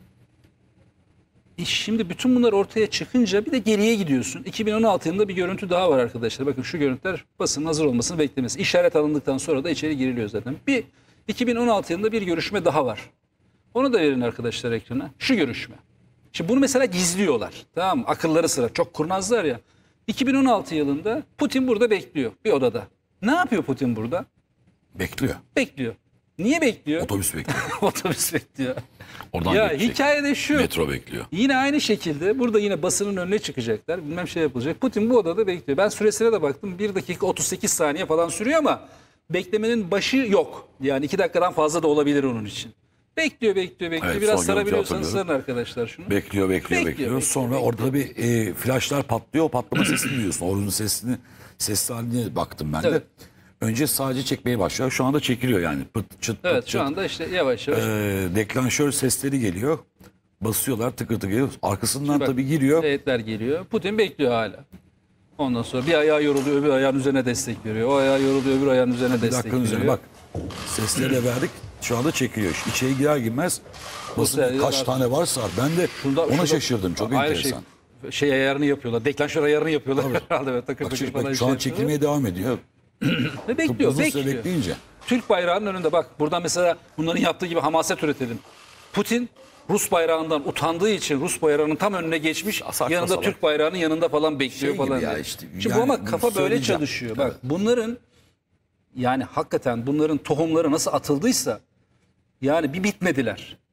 E şimdi bütün bunlar ortaya çıkınca bir de geriye gidiyorsun. iki bin on altı yılında bir görüntü daha var arkadaşlar. Bakın şu görüntüler basının hazır olmasını beklemesi. İşaret alındıktan sonra da içeri giriliyor zaten. Bir iki bin on altı yılında bir görüşme daha var. Onu da verin arkadaşlar ekrana. Şu görüşme. Şimdi bunu mesela gizliyorlar. Tamam mı? Akılları sıra. Çok kurnazlar ya. iki bin on altı yılında Putin burada bekliyor bir odada. Ne yapıyor Putin burada? Bekliyor. Bekliyor. Niye bekliyor? Otobüs bekliyor. Otobüs bekliyor. Oradan ya geçecek. hikayede şu. Metro bekliyor. Yine aynı şekilde burada yine basının önüne çıkacaklar. Bilmem şey yapılacak. Putin bu odada bekliyor. Ben süresine de baktım. bir dakika otuz sekiz saniye falan sürüyor ama beklemenin başı yok. Yani iki dakikadan fazla da olabilir onun için. Bekliyor, bekliyor, bekliyor. Evet, biraz son sarabiliyorsanız görüntü sarın arkadaşlar şunu. Bekliyor, bekliyor, bekliyor. Bekliyor, Sonra bekliyor. orada bir e, flaşlar patlıyor. O patlama sesini duyuyorsun. Orunun sesini, sesli haline baktım ben de. Evet. Önce sadece çekmeye başlıyor. Şu anda çekiliyor yani. Pıt çıt pıt Evet çıt. şu anda işte yavaş yavaş. Ee, deklanşör sesleri geliyor. Basıyorlar, tıkır tıkır geliyor. Arkasından Bak, tabii giriyor. heyetler geliyor. Putin bekliyor hala. Ondan sonra bir ayağı yoruluyor, öbür ayağın üzerine destek veriyor. O ayağı yoruluyor, öbür ayağın üzerine Bir destek dakikanın veriyor. üzerine bak. Sesleri de verdik. Şu anda çekiliyor. İçeri girer girmez basın sesleri kaç var. tane varsa ben de Şunda- ona şurada şaşırdım. Çok ayrı enteresan. Şey, şey ayarını yapıyorlar. Deklanşör ayarını yapıyorlar herhalde. Böyle takır Bak, takır şu- falan bak, şu şey an yapıyorlar. çekilmeye devam ediyor. Ve Çok bekliyor, uzun süre bekliyor. bekleyince. Türk bayrağının önünde bak buradan mesela bunların yaptığı gibi hamaset üretelim. Putin Rus bayrağından utandığı için Rus bayrağının tam önüne geçmiş. Saçma yanında salak. Türk bayrağının yanında falan bekliyor Şey gibi falan. ya diye. işte, Şimdi yani bu ama bunu kafa böyle söyleyeceğim. çalışıyor. Bak Evet. bunların yani hakikaten bunların tohumları nasıl atıldıysa yani bir bitmediler.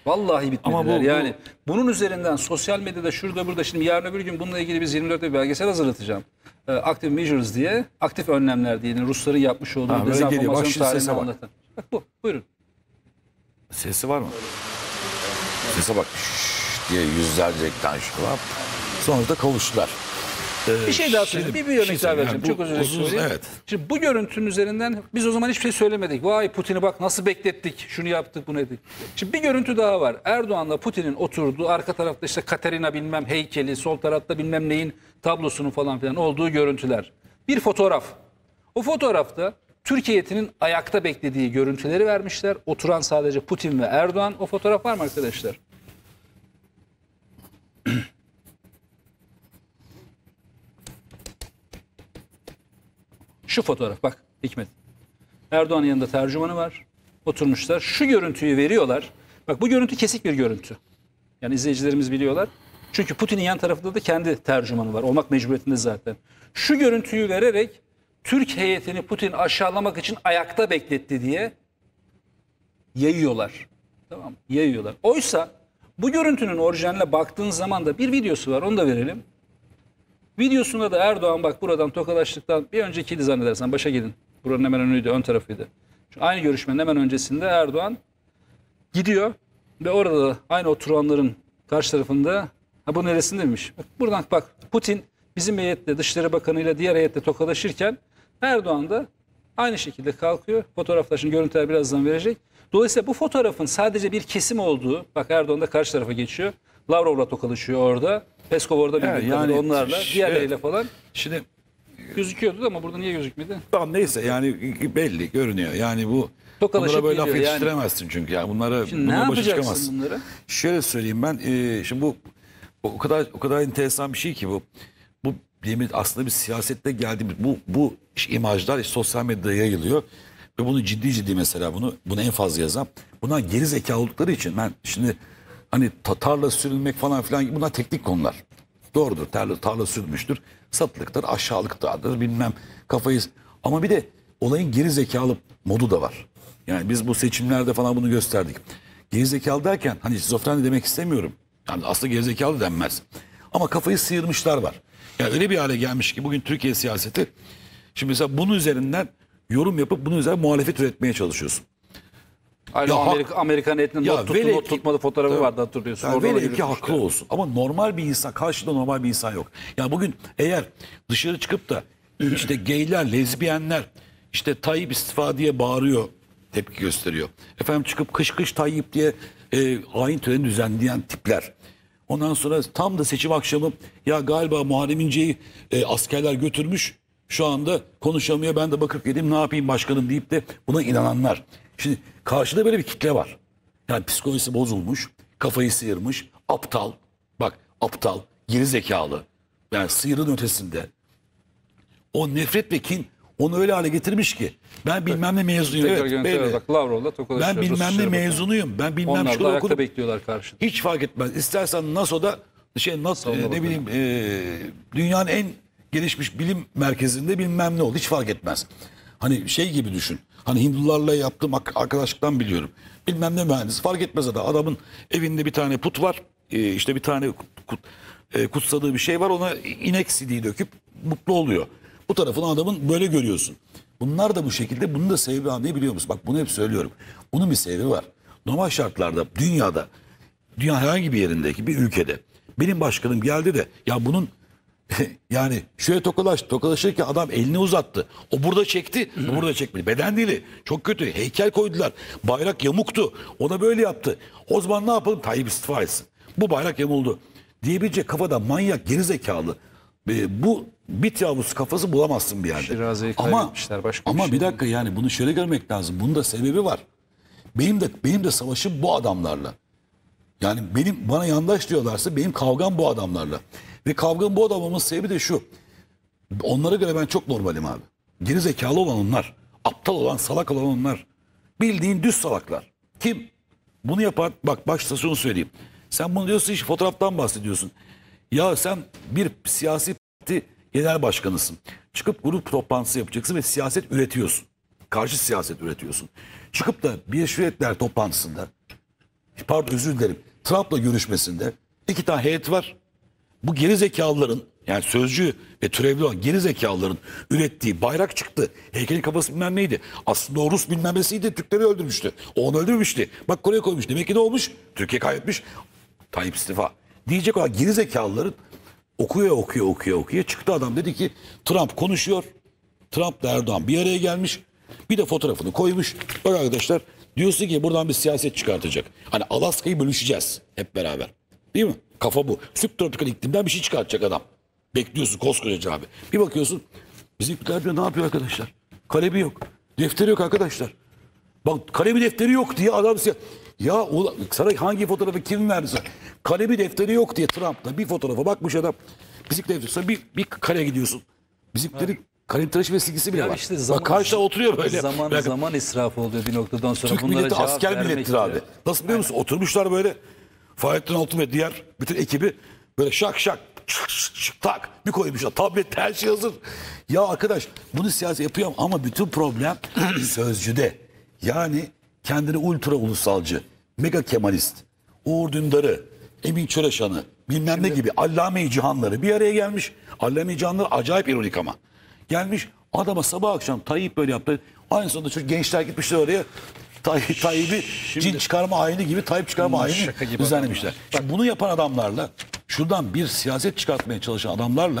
Vallahi bitmediler. Ama bu- bu- yani bunun üzerinden sosyal medyada şurada burada şimdi yarın öbür gün bununla ilgili biz yirmi dörtte bir belgesel hazırlatacağım. Ee, Active Measures diye, aktif önlemler diye, yani Rusların yapmış olduğu Ha, böyle geliyor. Bak dezenformasyon şimdi sese tarihini bak. anlatan. Bak bu, buyurun. Sesi var mı? Sese bak şşş diye yüzlerce ekran şu an. Sonra da kavuştular. Ee, Bir şey daha şimdi söyleyeyim. Bir, bir örnek şey daha söyleyeyim. vereceğim. Yani Çok bu özür dilerim. uzun- söyleyeyim. Evet. Şimdi bu görüntünün üzerinden biz o zaman hiçbir şey söylemedik. Vay Putin'i bak nasıl beklettik, şunu yaptık, bunu ettik. Şimdi bir görüntü daha var. Erdoğan'la Putin'in oturduğu, arka tarafta işte Katerina bilmem heykeli, sol tarafta bilmem neyin tablosunun falan filan olduğu görüntüler. Bir fotoğraf. O fotoğrafta Türkiye heyetinin ayakta beklediği görüntüleri vermişler. Oturan sadece Putin ve Erdoğan. O fotoğraf var mı arkadaşlar? Şu fotoğraf bak Hikmet. Erdoğan'ın yanında tercümanı var. Oturmuşlar. Şu görüntüyü veriyorlar. Bak bu görüntü kesik bir görüntü. Yani izleyicilerimiz biliyorlar. Çünkü Putin'in yan tarafında da kendi tercümanı var. Olmak mecburiyetinde zaten. Şu görüntüyü vererek Türk heyetini Putin aşağılamak için ayakta bekletti diye yayıyorlar. Tamam mı? Yayıyorlar. Oysa bu görüntünün orijinaline baktığın zaman da bir videosu var. Onu da verelim. Videosunda da Erdoğan bak buradan tokalaştıktan bir öncekiydi zannedersen başa gidin. Buranın hemen önüydü, ön tarafıydı. Şu aynı görüşmenin hemen öncesinde Erdoğan gidiyor ve orada da aynı oturanların karşı tarafında ha bu neresindeymiş? Bak, buradan bak Putin bizim heyetle Dışişleri Bakanı ile diğer heyetle tokalaşırken Erdoğan da aynı şekilde kalkıyor. Fotoğraflar şimdi görüntüler birazdan verecek. Dolayısıyla bu fotoğrafın sadece bir kesim olduğu, bak Erdoğan da karşı tarafa geçiyor. Lavrov'la tokalaşıyor orada. Peskov orada bir Evet, yani yani onlarla, ş- diğerleriyle evet. falan Şimdi gözüküyordu ama burada niye gözükmedi? tamam neyse yani belli görünüyor. Yani bu Tokalaşıp bunlara böyle laf gidiyor yani. yetiştiremezsin çünkü yani bunlara Şimdi ne bunlara başa yapacaksın çıkamazsın. bunları? Şöyle söyleyeyim ben e, şimdi bu o kadar o kadar enteresan bir şey ki bu. Bu yemin aslında bir siyasette geldiğimiz bu bu iş- imajlar işte sosyal medyada yayılıyor ve bunu ciddi ciddi mesela bunu bunu en fazla yazan bunlar geri zekalı oldukları için ben şimdi hani ta- tarla sürülmek falan filan bunlar teknik konular. Doğrudur. Tarla, tarla sürmüştür. Satılıktır, aşağılıktadır bilmem kafayı. Ama bir de olayın geri zekalı modu da var. Yani biz bu seçimlerde falan bunu gösterdik. Geri zekalı derken hani şizofren de demek istemiyorum. Yani aslında geri zekalı denmez. Ama kafayı sıyırmışlar var. Yani öyle bir hale gelmiş ki bugün Türkiye siyaseti. Şimdi mesela bunun üzerinden yorum yapıp bunun üzerinden muhalefet üretmeye çalışıyorsun. Aynı Ya Amerika, Amerikan etinin Ya not tuttu, velev not ki- tutmadı fotoğrafı Tabii. vardı hatırlıyorsun. Yani Oradan velev ki yürütmüşler. haklı olsun. Ama normal bir insan, karşıda normal bir insan yok. Ya bugün eğer dışarı çıkıp da işte geyler, lezbiyenler işte Tayyip istifa diye bağırıyor, tepki gösteriyor. Efendim çıkıp kış kış Tayyip diye e, hain töreni düzenleyen tipler. Ondan sonra tam da seçim akşamı ya galiba Muharrem İnce'yi e, askerler götürmüş. Şu anda konuşamıyor ben de bakıp yedim ne yapayım başkanım deyip de buna inananlar. Şimdi karşıda böyle bir kitle var. Yani psikolojisi bozulmuş, kafayı sıyırmış, aptal. Bak aptal, geri zekalı. Yani sıyırın ötesinde. O nefret ve kin onu öyle hale getirmiş ki. Ben bilmem ne mezunuyum. Tekrar Evet, görüntüler belli. bak Lavrov'la tokalaşıyor. Ben bilmem ne Dışişleri Bakanı. mezunuyum. Ben bilmem Onlar da şunu ayakta okudum. bekliyorlar karşıda. Hiç fark etmez. İstersen NASA'da şey NAS, Savunma e, ne Bakanı. bileyim e, dünyanın en gelişmiş bilim merkezinde bilmem ne oldu. Hiç fark etmez. Hani şey gibi düşün. Hani Hindularla yaptığım ak- arkadaşlıktan biliyorum. Bilmem ne mühendisi fark etmez adam. Adamın evinde bir tane put var. E, işte bir tane kut, kut- e, kutsadığı bir şey var. Ona inek sidiği döküp mutlu oluyor. Bu tarafını adamın böyle görüyorsun. Bunlar da bu şekilde. Bunun da sebebi anlayabiliyor musun? Bak bunu hep söylüyorum. Bunun bir sebebi var. Normal şartlarda dünyada dünya herhangi bir yerindeki bir ülkede benim başkanım geldi de ya bunun yani şöyle tokalaş, tokalaşırken adam elini uzattı. O burada çekti, bu burada çekmedi. Beden dili çok kötü. Heykel koydular. Bayrak yamuktu. O da böyle yaptı. O zaman ne yapalım? Tayyip istifa etsin. Bu bayrak yamuldu. Diyebilecek kafada manyak, gerizekalı. E, bu bit yavrusu kafası bulamazsın bir yerde. Şiraze'yi Ama, kaybetmişler, başka bir ama şey bir dakika yani bunu şöyle görmek lazım. Bunun da sebebi var. Benim de benim de savaşım bu adamlarla. Yani benim bana yandaş diyorlarsa benim kavgam bu adamlarla. Ve kavgam bu adamımın sebebi de şu. Onlara göre ben çok normalim abi. Geri zekalı olan onlar. Aptal olan, salak olan onlar. Bildiğin düz salaklar. Kim? Bunu yapan, bak başta şunu söyleyeyim. Sen bunu diyorsun işte fotoğraftan bahsediyorsun. Ya sen bir siyasi parti genel başkanısın. Çıkıp grup toplantısı yapacaksın ve siyaset üretiyorsun. Karşı siyaset üretiyorsun. Çıkıp da Birleşmiş Milletler toplantısında pardon özür dilerim. Trump'la görüşmesinde iki tane heyet var. Bu geri zekalıların yani sözcü ve türevli olan geri zekalıların ürettiği bayrak çıktı. Heykelin kafası bilmem neydi. Aslında o Rus bilmem nesiydi. Türkleri öldürmüştü. O onu öldürmüştü. Bak Kore'ye koymuş. Demek ki ne olmuş? Türkiye kaybetmiş. Tayyip istifa. Diyecek olan geri zekalıların okuyor okuyor okuyor okuyor. Çıktı adam dedi ki Trump konuşuyor. Trump da Erdoğan bir araya gelmiş. Bir de fotoğrafını koymuş. Bak arkadaşlar diyorsun ki buradan bir siyaset çıkartacak. Hani Alaska'yı bölüşeceğiz hep beraber. Değil mi? Kafa bu. Subtropikal iklimden bir şey çıkartacak adam. Bekliyorsun koskoca abi. Bir bakıyorsun bizimkiler diyor ne yapıyor arkadaşlar? Kalemi yok. Defteri yok arkadaşlar. Bak kalemi defteri yok diye adam ya ulan, sana hangi fotoğrafı kim verdi sana? Kalemi defteri yok diye Trump'ta bir fotoğrafa bakmış adam. Bisiklet sonra bir, bir kare gidiyorsun. Bizimkilerin kalem tıraşı ve silgisi bile Ya var. işte zaman- Bak karşıda oturuyor böyle. Zaman Böyle- zaman israfı oluyor bir noktadan sonra. Türk Bunlara milleti cevap asker vermek millettir istiyor. abi. Nasıl biliyor musun? Oturmuşlar böyle. Fahrettin Altun ve diğer bütün ekibi böyle şak şak şık şık şık tak bir koymuşlar. Tablet her şey hazır. Ya arkadaş bunu siyaset yapıyorum ama bütün problem sözcüde. Yani kendini ultra ulusalcı, mega kemalist, Uğur Dündar'ı, Emin Çöreşan'ı bilmem ne gibi Allame-i Cihanları bir araya gelmiş. Allame-i Cihanlar acayip ironik ama. Gelmiş adama sabah akşam Tayyip böyle yaptı. Aynı sonunda çocuk gençler gitmişler oraya. Tayyip, Tayyip'i cin çıkarma ayini gibi Tayyip çıkarma ayini şaka gibi düzenlemişler. Bak bunu yapan adamlarla şuradan bir siyaset çıkartmaya çalışan adamlarla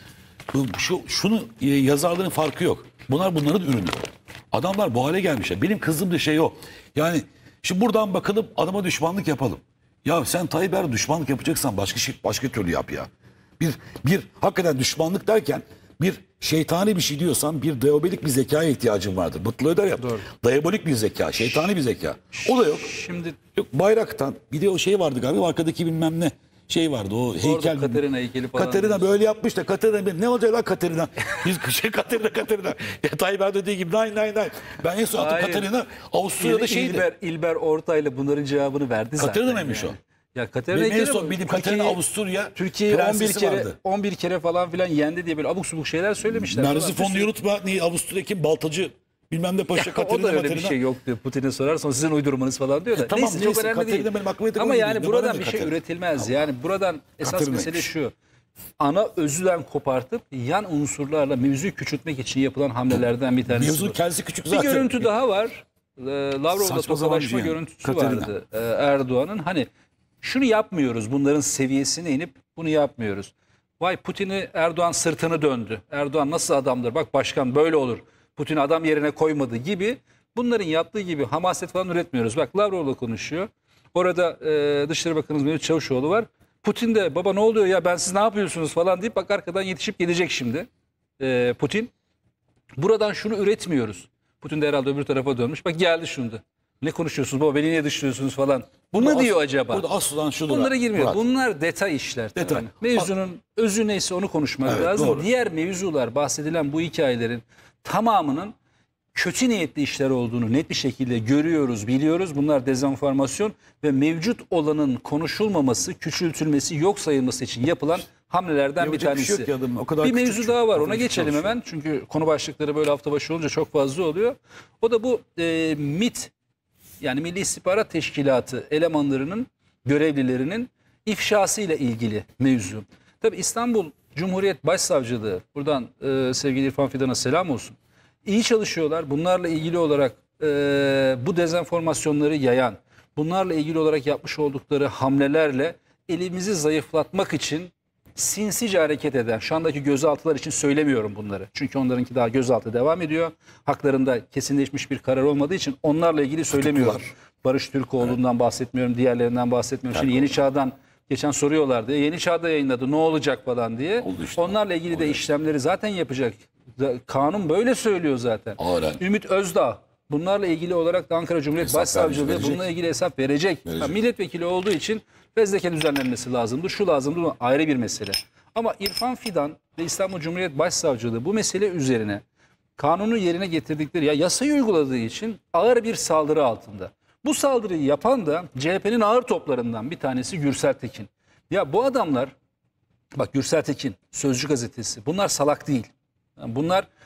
bu, şu, şunu e, yazarların farkı yok. Bunlar bunların ürünü. Adamlar bu hale gelmişler. Benim kızdığım da şey o. Yani şimdi buradan bakalım adama düşmanlık yapalım. Ya sen Tayyip Erdoğan düşmanlık yapacaksan başka şey başka türlü yap ya. Bir bir hakikaten düşmanlık derken bir şeytani bir şey diyorsan bir diabolik bir zekaya ihtiyacın vardır. Mutlu eder ya. Doğru. Diabolik bir zeka, şeytani bir zeka. O da yok. Şimdi Yok bayraktan bir de o şey vardı galiba arkadaki bilmem ne şey vardı o heykel. Katerina heykeli falan Katerina diyorsun. böyle yapmış da Katerina ne olacak lan Katerina? Biz şey Katerina Katerina. Ya Tayyip Erdoğan dediği gibi nine nine nine. Ben en son attım Hayır. Katerina Avusturya'da İl- şeydi. İlber, İlber Ortaylı bunların cevabını verdi zaten. Katerina mıymış yani. o? Ya Katerina Benim en heykeli son bu. bildiğim Katerina Türkiye'yi- Avusturya Türkiye'yi on bir prensesi kere vardı. on bir kere falan filan yendi diye böyle abuk subuk şeyler söylemişler. falan. Merzifon'u unutma. Niye Avusturya kim? Baltacı bilmem ne paşa O Katerina da öyle bir Katerina. şey yok diyor. Putin'e sorarsan sizin uydurmanız falan diyor da. E tamam, neyse, çok neyse, önemli Katerina değil. benim aklıma getirdi, Ama onu yani bildim. buradan Bana bir ne şey Katerina? üretilmez. Yani buradan esas Katerina'ymış. mesele şu. Ana özüden kopartıp yan unsurlarla mevzuyu küçültmek için yapılan hamlelerden bir tanesi. Mevzu bu. kendisi küçük Bir zaten. görüntü daha var. Ee, Lavrov'la Saçma tokalaşma sapan bir şey. görüntüsü Katerina. vardı ee, Erdoğan'ın. Hani şunu yapmıyoruz. Bunların seviyesine inip bunu yapmıyoruz. Vay Putin'i Erdoğan sırtını döndü. Erdoğan nasıl adamdır? Bak başkan böyle olur. Putin adam yerine koymadı gibi. Bunların yaptığı gibi hamaset falan üretmiyoruz. Bak Lavrov'la konuşuyor. Orada e, Dışişleri Bakanımız Mevlüt Çavuşoğlu var. Putin de baba ne oluyor ya ben siz ne yapıyorsunuz falan deyip bak arkadan yetişip gelecek şimdi e, Putin. Buradan şunu üretmiyoruz. Putin de herhalde öbür tarafa dönmüş. Bak geldi şimdi. Ne konuşuyorsunuz baba beni niye dışlıyorsunuz falan. Bu ne Burada diyor as- acaba? Burada aslan şudur. Bunlara girmiyor. Murat. Bunlar detay işler. Detay. Tamam. Mevzunun özü neyse onu konuşmak Evet, lazım. doğru. Diğer mevzular bahsedilen bu hikayelerin tamamının kötü niyetli işler olduğunu net bir şekilde görüyoruz, biliyoruz. Bunlar dezenformasyon ve mevcut olanın konuşulmaması, küçültülmesi, yok sayılması için yapılan hamlelerden bir Yapacak bir şey tanesi. yok ki adam, o kadar bir küçük mevzu çünkü. daha var. Ona Kafası geçelim çalışıyor. hemen. Çünkü konu başlıkları böyle hafta başı olunca çok fazla oluyor. O da bu e, MİT yani Milli İstihbarat Teşkilatı elemanlarının, görevlilerinin ifşası ile ilgili mevzu. Tabii İstanbul Cumhuriyet Başsavcılığı, buradan e, sevgili İrfan Fidan'a selam olsun. İyi çalışıyorlar. Bunlarla ilgili olarak e, bu dezenformasyonları yayan, bunlarla ilgili olarak yapmış oldukları hamlelerle elimizi zayıflatmak için sinsice hareket eden, şu andaki gözaltılar için söylemiyorum bunları. Çünkü onlarınki daha gözaltı devam ediyor. Haklarında kesinleşmiş bir karar olmadığı için onlarla ilgili söylemiyorum. Tutuklular. Barış Türkoğlu'ndan bahsetmiyorum, diğerlerinden bahsetmiyorum. Şimdi Yeni Çağ'dan geçen soruyorlardı. Yeni Çağ'da yayınladı ne olacak falan diye. Oldu işte. Onlarla ilgili de işlemleri zaten yapacak. Kanun böyle söylüyor zaten. Aynen. Ümit Özdağ bunlarla ilgili olarak da Ankara Cumhuriyet Hesap Başsavcılığı verecek. bununla ilgili hesap verecek. Verecek. Ha, milletvekili olduğu için fezleke düzenlenmesi lazımdı. Şu lazımdı, bu ayrı bir mesele. Ama İrfan Fidan ve İstanbul Cumhuriyet Başsavcılığı bu mesele üzerine kanunu yerine getirdikleri ya yasayı uyguladığı için ağır bir saldırı altında. Bu saldırıyı yapan da C H P'nin ağır toplarından bir tanesi Gürsel Tekin. Ya bu adamlar bak Gürsel Tekin, Sözcü gazetesi bunlar salak değil. Yani bunlar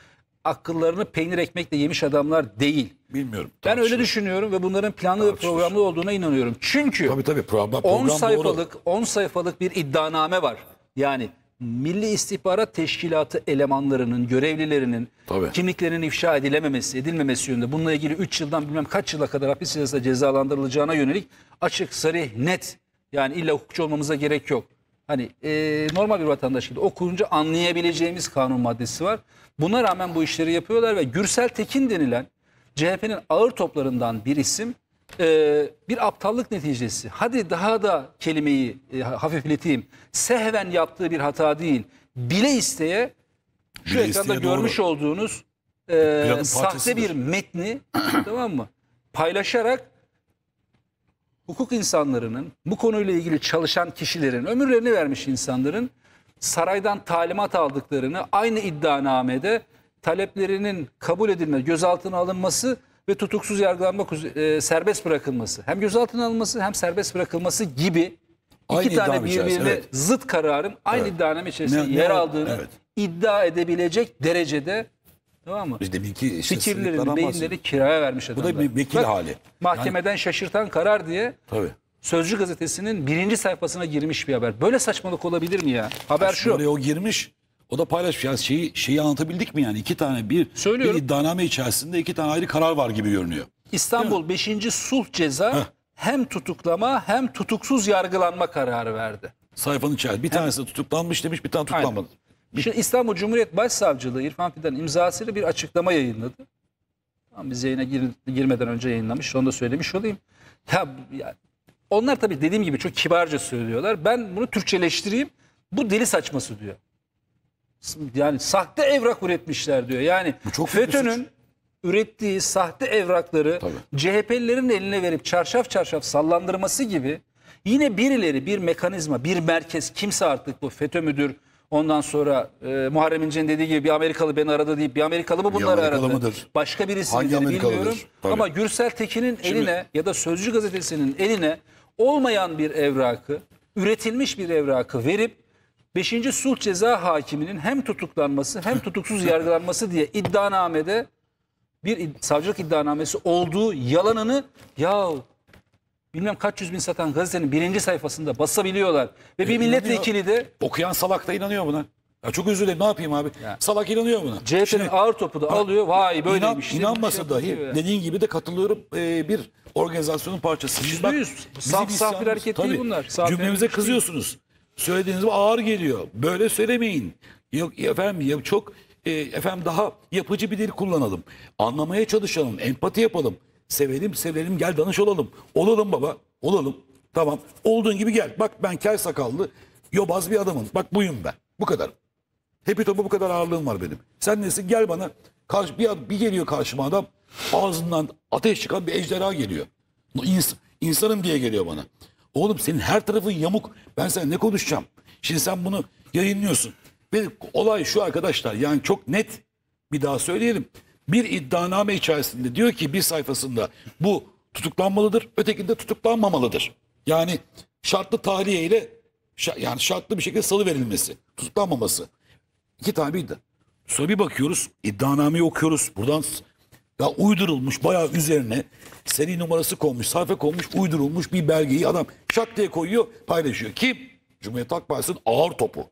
akıllarını peynir ekmekle yemiş adamlar değil. Bilmiyorum. Ben öyle Tartışılır. düşünüyorum ve bunların planlı ve Tartışılır. programlı olduğuna inanıyorum. Çünkü Tabii tabii program, on program doğru. sayfalık on sayfalık bir iddianame var. Yani Milli İstihbarat Teşkilatı elemanlarının, görevlilerinin Tabii. kimliklerinin ifşa edilememesi, edilmemesi yönünde bununla ilgili üç yıldan bilmem kaç yıla kadar hapis cezasıyla cezalandırılacağına yönelik açık, sarih, net, yani illa hukukçu olmamıza gerek yok. Hani e, normal bir vatandaş gibi okuyunca anlayabileceğimiz kanun maddesi var. Buna rağmen bu işleri yapıyorlar ve Gürsel Tekin denilen C H P'nin ağır toplarından bir isim e, bir aptallık neticesi. Hadi daha da kelimeyi e, hafifleteyim. Sehven yaptığı bir hata değil. Bile isteye şu Bile ekranda isteye görmüş doğru. olduğunuz e, Planın sahte parçasıdır. bir metni tamam mı? Paylaşarak hukuk insanlarının, bu konuyla ilgili çalışan kişilerin, ömürlerini vermiş insanların saraydan talimat aldıklarını, aynı iddianamede taleplerinin kabul edilmesi, gözaltına alınması ve tutuksuz yargılanmak üzere, e, serbest bırakılması, hem gözaltına alınması hem serbest bırakılması gibi Aynı iki tane iddianame içerisinde, birbirine evet. zıt kararın aynı Evet. iddianame içerisinde Ne- yer ne- aldığını evet. iddia edebilecek derecede, tamam mı? Biz deminki işte Fikirlerini, sınıflardan beyinleri bahsediyoruz. kiraya vermiş adamlar. Bu da bir vekil Bak, hali. Mahkemeden şaşırtan karar diye Tabii. Sözcü gazetesinin birinci sayfasına girmiş bir haber. Böyle saçmalık olabilir mi ya? Haber şu. Oraya o girmiş. O da paylaşmış. Yani şeyi, şeyi anlatabildik mi yani? İki tane bir, Söylüyorum. bir iddianame içerisinde iki tane ayrı karar var gibi görünüyor. İstanbul beşinci sulh ceza Heh. hem tutuklama hem tutuksuz yargılanma kararı verdi. Sayfanın içerisinde. Bir tanesi de tutuklanmış demiş, bir tane tutuklanmadı. Şimdi İstanbul Cumhuriyet Başsavcılığı İrfan Fidan imzasıyla bir açıklama yayınladı. Tamam, biz yayına gir- girmeden önce yayınlamış. Onu da söylemiş olayım. Ya, ya onlar tabii dediğim gibi çok kibarca söylüyorlar. Ben bunu Türkçeleştireyim. Bu deli saçması diyor. Yani sahte evrak üretmişler diyor. Yani Bu çok büyük bir FETÖ'nün ürettiği sahte evrakları Tabii. C H P'lilerin eline verip çarşaf çarşaf sallandırması gibi yine birileri, bir mekanizma, bir merkez, kimse artık bu FETÖ müdür, ondan sonra e, Muharrem İnce'nin dediği gibi bir Amerikalı beni aradı deyip bir Amerikalı mı bunları Amerikalı aradı? mıdır? Başka birisi Hangi midir Amerikalıdır? bilmiyorum. Tabii. Ama Gürsel Tekin'in eline ya da Sözcü gazetesinin eline olmayan bir evrakı, üretilmiş bir evrakı verip beşinci Sulh Ceza Hakimi'nin hem tutuklanması hem tutuksuz yargılanması diye iddianamede bir id- savcılık iddianamesi olduğu yalanını ya bilmem kaç yüz bin satan gazetenin birinci sayfasında basabiliyorlar. Ve bir E, milletvekili de Okuyan salak da inanıyor buna. Ya çok özür dilerim, ne yapayım abi? Ya. Salak inanıyor buna. C H P'nin Şimdi- ağır topu da alıyor. Vay İnan, böyleymiş. diye inanmasa bir şey dahi yapıyor ya. dediğin gibi de katılıyorum, ee, bir organizasyonun parçası. Şimdi bak, Yüzde yüz. bizim Saf- saf bir isyanımız- hareket değil tabii, bunlar. Saf bir Cümlemize hareket kızıyorsunuz. Söylediğiniz gibi ağır geliyor. Böyle söylemeyin. Yok efendim, ya çok e, efendim daha yapıcı bir dil kullanalım. Anlamaya çalışalım. Empati yapalım. Sevelim sevelim, gel danış olalım. Olalım baba. Olalım. Tamam. Olduğun gibi gel. Bak ben kel sakallı yobaz bir adamım. Bak buyum ben. Bu kadar. Hepi topu bu kadar ağırlığım var benim. Sen nesin? Gel bana. Karşı, bir, bir geliyor karşıma adam. Ağzından ateş çıkan bir ejderha geliyor. İns, insanım diye geliyor bana. Oğlum senin her tarafın yamuk. Ben seninle ne konuşacağım? Şimdi sen bunu yayınlıyorsun. Ve olay şu arkadaşlar. Yani çok net, bir daha söyleyelim. Bir iddianame içerisinde diyor ki bir sayfasında bu tutuklanmalıdır. Ötekinde tutuklanmamalıdır. Yani şartlı tahliye ile şa- yani şartlı bir şekilde salı verilmesi. Tutuklanmaması. İki tane bir iddia. Sonra bir bakıyoruz, iddianameyi okuyoruz. Buradan s- ya uydurulmuş, bayağı üzerine seri numarası konmuş, sayfa konmuş, uydurulmuş bir belgeyi adam şak diye koyuyor, paylaşıyor. Kim? Cumhuriyet Halk Partisi'nin ağır topu.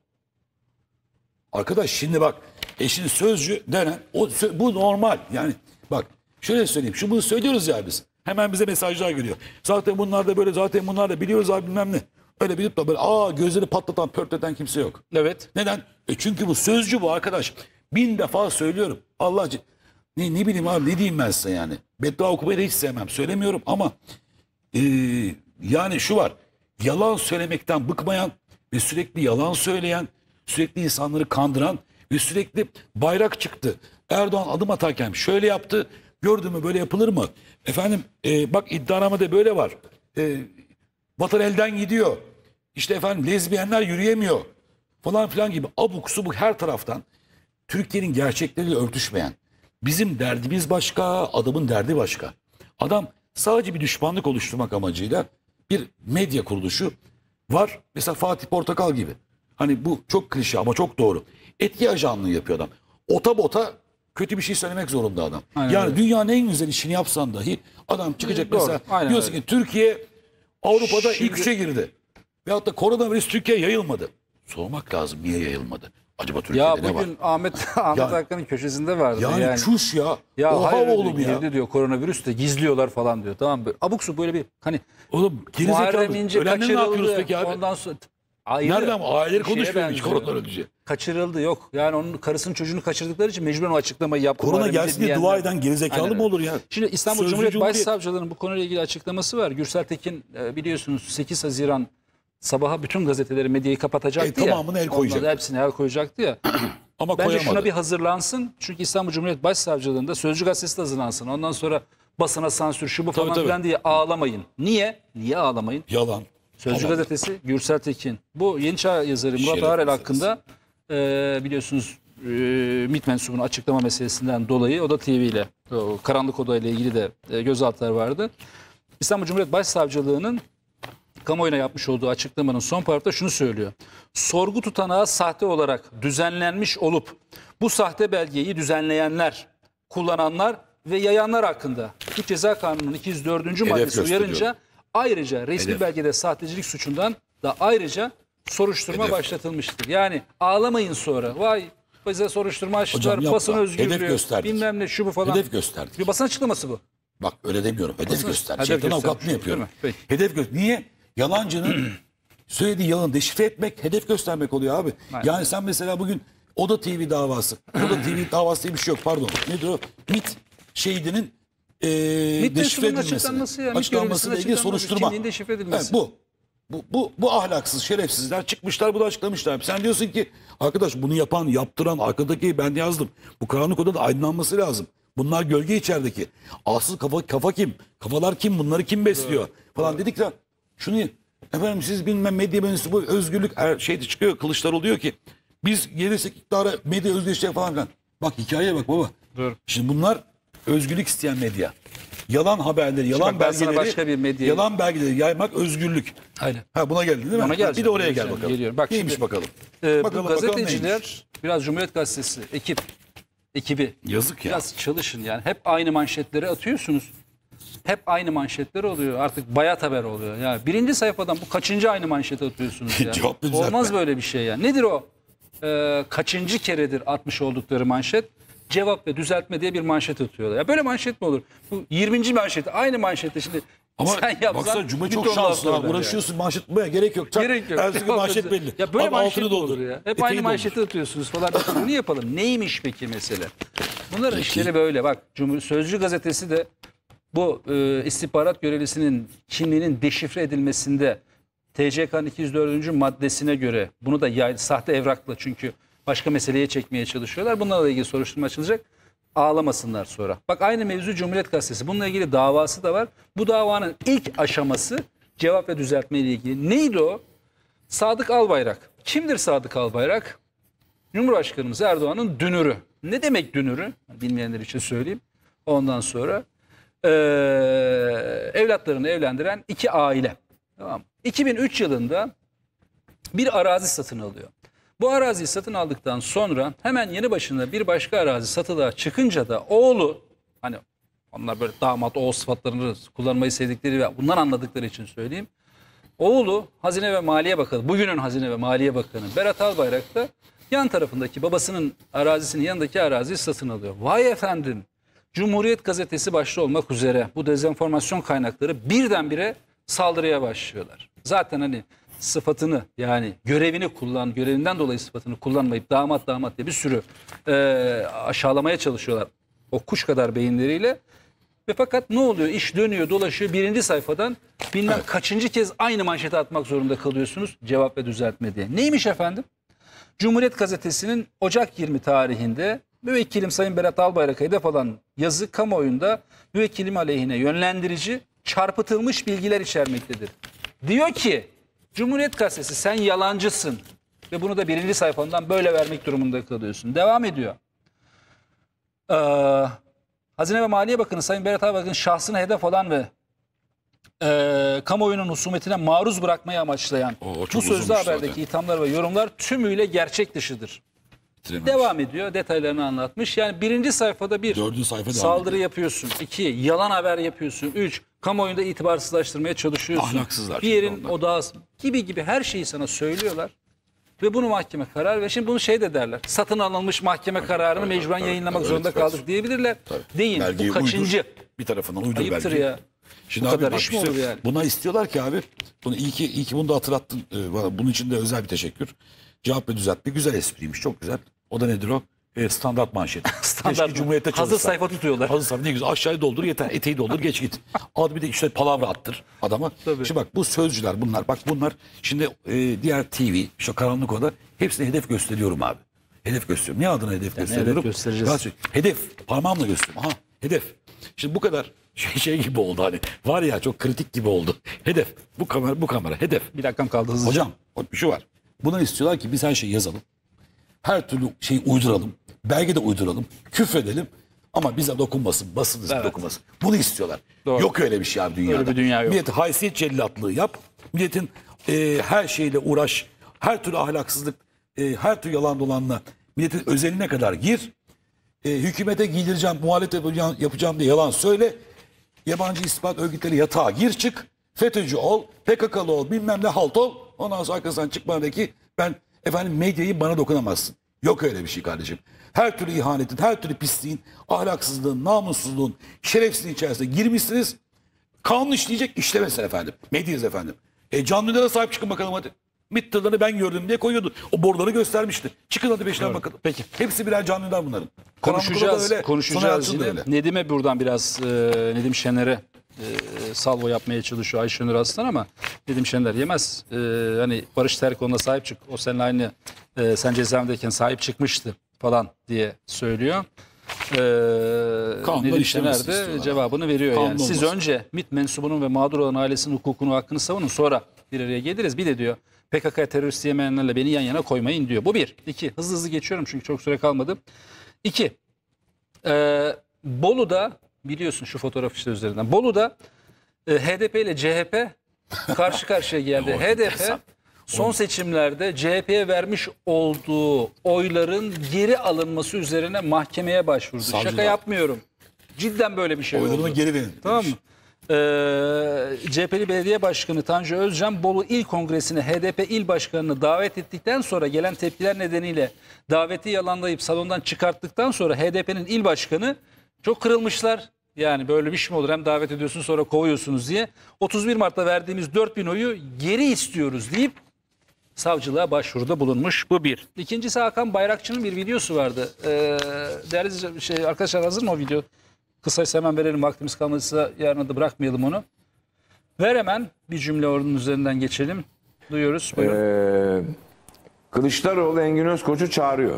Arkadaş şimdi bak, eşin sözcü denen, o, sö- bu normal. Yani bak şöyle söyleyeyim, şu bunu söylüyoruz ya biz. Hemen bize mesajlar geliyor. Zaten bunlar da böyle, zaten bunlar da biliyoruz abi bilmem ne. Öyle bilip de böyle aa gözleri patlatan, pörtleten kimse yok. Evet. Neden? E çünkü bu sözcü bu arkadaş. Bin defa söylüyorum. Allah acı. Ne, ne bileyim abi, ne diyeyim ben size yani. Beddua okumayı da hiç sevmem. Söylemiyorum ama e, yani şu var. Yalan söylemekten bıkmayan ve sürekli yalan söyleyen, sürekli insanları kandıran ve sürekli bayrak çıktı. Erdoğan adım atarken şöyle yaptı. Gördün mü böyle yapılır mı? Efendim e, bak iddianamada böyle var. E, vatan elden gidiyor. İşte efendim lezbiyenler yürüyemiyor. Falan filan gibi abuk subuk her taraftan Türkiye'nin gerçekleriyle örtüşmeyen. Bizim derdimiz başka, adamın derdi başka. Adam sadece bir düşmanlık oluşturmak amacıyla bir medya kuruluşu var. Mesela Fatih Portakal gibi. Hani bu çok klişe ama çok doğru. Etki ajanlığı yapıyor adam. Ota bota kötü bir şey söylemek zorunda adam. Aynen yani öyle. dünyanın en güzel işini yapsan dahi adam çıkacak Doğru, mesela aynen diyorsun öyle. ki Türkiye Avrupa'da Şimdi- ilk üçe girdi. Veyahut da koronavirüs Türkiye'ye yayılmadı. Sormak lazım niye yayılmadı? Acaba Türkiye'de Ya ne var? bugün Ahmet Ahmet Yani- Hakan'ın köşesinde vardı. Yani, Yani, çuş ya. ya Oha hayır oğlum ya. girdi diyor koronavirüs de gizliyorlar falan diyor. Tamam böyle abuk su böyle bir hani Oğlum Muharrem gerizekalı. İnce Ölenleri ne yapıyoruz kaçırıldı. peki abi? Ondan sonra ayrı Nereden? Aileleri bir şeye konuşmuyor hiç benziyor. korona önce. Kaçırıldı yok. Yani onun karısının çocuğunu kaçırdıkları için mecburen o açıklamayı yaptı. Korona Muharrem İnce gelsin diye diyenler. dua eden gerizekalı Aynen mı öyle. olur ya? Şimdi İstanbul Sözcü Cumhuriyet Cumhuriyet- Başsavcılığı'nın bu konuyla ilgili açıklaması var. Gürsel Tekin e, biliyorsunuz sekiz Haziran sabaha bütün gazeteleri, medyayı kapatacaktı E, ya. tamamını el koyacak. Ondan hepsine el koyacaktı ya. Ama Bence koyamadı. şuna bir hazırlansın. Çünkü İstanbul Cumhuriyet Başsavcılığında Sözcü Gazetesi de hazırlansın. Ondan sonra basına sansür şu bu Tabii, falan tabii. filan diye ağlamayın. Niye? Niye ağlamayın? Yalan. Sözcü Tamam. Gazetesi Gürsel Tekin. Bu Yeni Çağ yazarı Murat Şeref Ağrel meselesi. hakkında e, biliyorsunuz e, MİT mensubunu açıklama meselesinden dolayı Oda T V ile o Karanlık Oda ile ilgili de e, gözaltılar vardı. İstanbul Cumhuriyet Başsavcılığı'nın kamuoyuna yapmış olduğu açıklamanın son parçasında şunu söylüyor. Sorgu tutanağı sahte olarak düzenlenmiş olup bu sahte belgeyi düzenleyenler, kullananlar ve yayanlar hakkında Türk Ceza Kanunu'nun iki yüz dördüncü maddesi gösteriyor. uyarınca ayrıca resmi Hedef. belgede sahtecilik suçundan da ayrıca soruşturma Hedef. başlatılmıştır. Yani ağlamayın sonra. Vay bize soruşturma açtılar, Hocam yapma. basın Hedef özgürlüğü, gösterdik. bilmem ne şu bu falan. Hedef gösterdik. Bir basın açıklaması bu. Bak öyle demiyorum. Hedef göster. hedef Şeytan göstermiş avukatlığını olur, yapıyorum. değil mi? Peki. Hedef göster. Niye? Yalancının söylediği yalanı deşifre etmek, hedef göstermek oluyor abi. Aynen. Yani sen mesela bugün Oda T V davası. Oda T V davası diye bir şey yok pardon. Nedir o? MİT şehidinin e, MİT deşifre mensubunun edilmesi. açıklanması ya, MİT Açıklanmasıyla görevlisinin ilgili açıklanması, soruşturma. kimliğin deşifre edilmesi. Evet, bu. Bu, bu, bu ahlaksız, şerefsizler çıkmışlar bunu açıklamışlar. Sen diyorsun ki arkadaş bunu yapan, yaptıran, arkadaki ben yazdım. Bu karanlık odada aydınlanması lazım. Bunlar gölge içerideki. Asıl kafa, kafa kim? Kafalar kim? Bunları kim besliyor? Falan dedik de şunu efendim siz bilmem medya mensubu özgürlük er, şeyde çıkıyor Kılıçdaroğlu diyor ki biz gelirsek iktidara medya özgürlüğü falan filan. Bak hikayeye bak baba. Doğru. Şimdi bunlar özgürlük isteyen medya. Yalan haberleri, yalan bak ben sana belgeleri, başka bir medya- yalan belgeleri yaymak özgürlük. Aynen. Ha buna geldin değil mi? Ona Ha, geleceğim, bir de oraya gel geleceğim, bakalım. geliyorum. Bak neymiş şimdi, bakalım. Ee, bakalım bu bakalım gazeteciler neymiş? biraz Cumhuriyet Gazetesi ekip ekibi Yazık ya. biraz çalışın yani. Hep aynı manşetleri atıyorsunuz. Hep aynı manşetler oluyor. Artık bayat haber oluyor. Ya birinci sayfadan bu kaçıncı aynı manşeti atıyorsunuz ya? Cevap da düzeltme. Olmaz böyle bir şey ya. Nedir o? Ee, kaçıncı keredir atmış oldukları manşet? Cevap ve düzeltme diye bir manşet atıyorlar. Ya böyle manşet mi olur? Bu yirminci manşet aynı manşette şimdi Ama sen yapsan baksana Cuma bir çok ton laf şanslı. ha. söyler yani. Uğraşıyorsun manşet bulmaya gerek yok. Çak, Gerek yok. Erzurum Cevap manşet ve- belli. Ya böyle Abi manşet altını mi olur doldur. ya? Hep Eteği aynı doldur. manşeti atıyorsunuz falan. Ne yapalım? Neymiş peki mesele? Bunların işleri böyle. Bak Cumhur Sözcü gazetesi de bu e, istihbarat görevlisinin kimliğinin deşifre edilmesinde T C K'nın iki yüz dördüncü maddesine göre bunu da yay, sahte evrakla çünkü başka meseleye çekmeye çalışıyorlar. Bunlarla ilgili soruşturma açılacak. Ağlamasınlar sonra. Bak aynı mevzu Cumhuriyet Gazetesi. Bununla ilgili davası da var. Bu davanın ilk aşaması cevap ve düzeltme ile ilgili. Neydi o? Sadık Albayrak. Kimdir Sadık Albayrak? Cumhurbaşkanımız Erdoğan'ın dünürü. Ne demek dünürü? Bilmeyenler için söyleyeyim. Ondan sonra eee, evlatlarını evlendiren iki aile. Tamam. iki bin üç yılında bir arazi satın alıyor. Bu araziyi satın aldıktan sonra hemen yanı başında bir başka arazi satılığa çıkınca da oğlu, hani onlar böyle damat oğul sıfatlarını kullanmayı sevdikleri ve bundan anladıkları için söyleyeyim. Oğlu Hazine ve Maliye Bakanı, bugünün Hazine ve Maliye Bakanı Berat Albayrak da yan tarafındaki babasının arazisinin yanındaki araziyi satın alıyor. Vay efendim, Cumhuriyet Gazetesi başta olmak üzere bu dezenformasyon kaynakları birdenbire saldırıya başlıyorlar. Zaten hani sıfatını yani görevini kullan, görevinden dolayı sıfatını kullanmayıp damat damat diye bir sürü e, aşağılamaya çalışıyorlar. O kuş kadar beyinleriyle. Ve fakat ne oluyor? İş dönüyor dolaşıyor. Birinci sayfadan bilmem kaçıncı kez aynı manşeti atmak zorunda kalıyorsunuz. Cevap ve düzeltme diye. Neymiş efendim? Cumhuriyet Gazetesi'nin Ocak yirmi tarihinde müvekkilim Sayın Berat Albayrak'a hedef alan yazı kamuoyunda müvekkilim aleyhine yönlendirici çarpıtılmış bilgiler içermektedir. Diyor ki Cumhuriyet Gazetesi sen yalancısın ve bunu da birinci sayfandan böyle vermek durumunda kalıyorsun. Devam ediyor. Ee, Hazine ve Maliye Bakanı Sayın Berat Albayrak'ın şahsına hedef olan ve e, kamuoyunun husumetine maruz bırakmayı amaçlayan Oo, çok bu sözlü uzunmuş haberdeki zaten. ithamlar ve yorumlar tümüyle gerçek dışıdır. Bitirememiş. Devam ediyor. Detaylarını anlatmış. Yani birinci sayfada bir Dördüncü sayfa devam saldırı ediyor. yapıyorsun. İki yalan haber yapıyorsun. Üç kamuoyunda itibarsızlaştırmaya çalışıyorsun. Ahlaksızlar Bir çünkü yerin onlar. odağı gibi gibi her şeyi sana söylüyorlar. Ve bunu mahkeme karar ve şimdi bunu şey de derler. Satın alınmış mahkeme kararını mecburen tabii, yayınlamak tabii, zorunda evet, kaldık evet. diyebilirler. Tabii. Değil. Belgeyi Bu kaçıncı? uydur, bir tarafından uydur Ayıptır belgeyi. ya. Şimdi Bu abi kadar bak iş mi işte olur yani? Buna istiyorlar ki abi. Bunu iyi ki, iyi ki bunu da hatırlattın. Ee, bana. Bunun için de özel bir teşekkür. Cevap ve düzeltme. Güzel espriymiş. Çok güzel. O da nedir o? Ee, standart manşet. Standart Keşke Cumhuriyet'te hazır çalışsa. sayfa tutuyorlar. Hazır sayfa ne güzel. Aşağıya doldur yeter. Eteği doldur geç git. Al bir de işte palavra attır adama. Tabii. Şimdi bak bu sözcüler bunlar. Bak bunlar şimdi e, diğer T V, işte karanlık oda hepsine hedef gösteriyorum abi. Hedef gösteriyorum. Ne adına hedef gösteriyorum? hedef göstereceğiz. Ben söyleyeyim, hedef. Parmağımla gösteriyorum. Aha hedef. Şimdi bu kadar şey, şey gibi oldu hani. Var ya çok kritik gibi oldu. Hedef. Bu kamera bu kamera hedef. Bir dakikam kaldı hızlıca. Hocam bak bir şey var. Buna istiyorlar ki biz her şeyi yazalım. Her türlü şeyi uyduralım. Belge de uyduralım. Küfredelim. Ama bize dokunmasın. Basın Evet. dokunmasın. Bunu istiyorlar. Doğru. Yok öyle bir şey abi dünyada. Öyle bir dünya yok. Millet haysiyet cellatlığı yap. Milletin e, her şeyle uğraş. Her türlü ahlaksızlık, e, her türlü yalan dolanla milletin özeline kadar gir. E, hükümete giydireceğim, muhalefet yapacağım, yapacağım diye yalan söyle. Yabancı istihbarat örgütleri yatağa gir çık. FETÖ'cü ol, P K K'lı ol, bilmem ne halt ol. Ondan sonra arkasından çıkmadaki ben efendim medyayı bana dokunamazsın. Yok öyle bir şey kardeşim. Her türlü ihanetin, her türlü pisliğin, ahlaksızlığın, namussuzluğun, şerefsizliğin içerisine girmişsiniz. Kanun işleyecek, işlemesin efendim. Medyayız efendim. E canlılara sahip çıkın bakalım hadi. Mitter'ları ben gördüm diye koyuyordu. O boruları göstermişti. Çıkın hadi peşinden bakalım. Peki. Hepsi birer canlılar bunların. Karanlık Oda'da Konuşacağız, öyle, Soner konuşacağız Yalçın da yine. öyle. Nedim'e buradan biraz e, Nedim Şener'e e, salvo yapmaya çalışıyor Ayşenur Aslan ama Nedim Şener yemez. E, hani Barış Terkoğlu'na sahip çık. O seninle aynı e, sen cezaevindeyken sahip çıkmıştı falan diye söylüyor. E, Kanunlar Nedim Şener işlemesini de istiyorlar. cevabını veriyor Kanun yani. Siz olmasın. önce MİT mensubunun ve mağdur olan ailesinin hukukunu, hakkını savunun, sonra bir araya geliriz. Bir de diyor P K K'ya terörist diyemeyenlerle beni yan yana koymayın diyor. Bu bir. İki. Hızlı hızlı geçiyorum çünkü çok süre kalmadı. İki. Ee, Bolu'da biliyorsun şu fotoğraf işte üzerinden. Bolu'da e, H D P ile C H P karşı karşıya geldi. O H D P enteresan. son seçimlerde C H P'ye vermiş olduğu oyların geri alınması üzerine mahkemeye başvurdu. Savcılar. Şaka yapmıyorum. Cidden böyle bir şey oldu. Oylarını geri verin. Tamam demiş. mı? Ee, C H P'li Belediye Başkanı Tanju Özcan Bolu İl Kongresi'ne H D P İl Başkanı'nı davet ettikten sonra gelen tepkiler nedeniyle daveti yalanlayıp salondan çıkarttıktan sonra H D P'nin il başkanı çok kırılmışlar. Yani böyle bir şey mi olur, hem davet ediyorsun sonra kovuyorsunuz diye. otuz bir Mart'ta verdiğimiz dört bin oyu geri istiyoruz deyip savcılığa başvuruda bulunmuş. Bu bir. İkincisi Hakan Bayrakçı'nın bir videosu vardı. Ee, değerli şey, arkadaşlar hazır mı o video? Kısaysa hemen verelim, vaktimiz kalmadıysa yarına da bırakmayalım onu. Ver hemen bir cümle onun üzerinden geçelim. Duyuyoruz. Buyurun. Ee, Kılıçdaroğlu Engin Özkoç'u çağırıyor.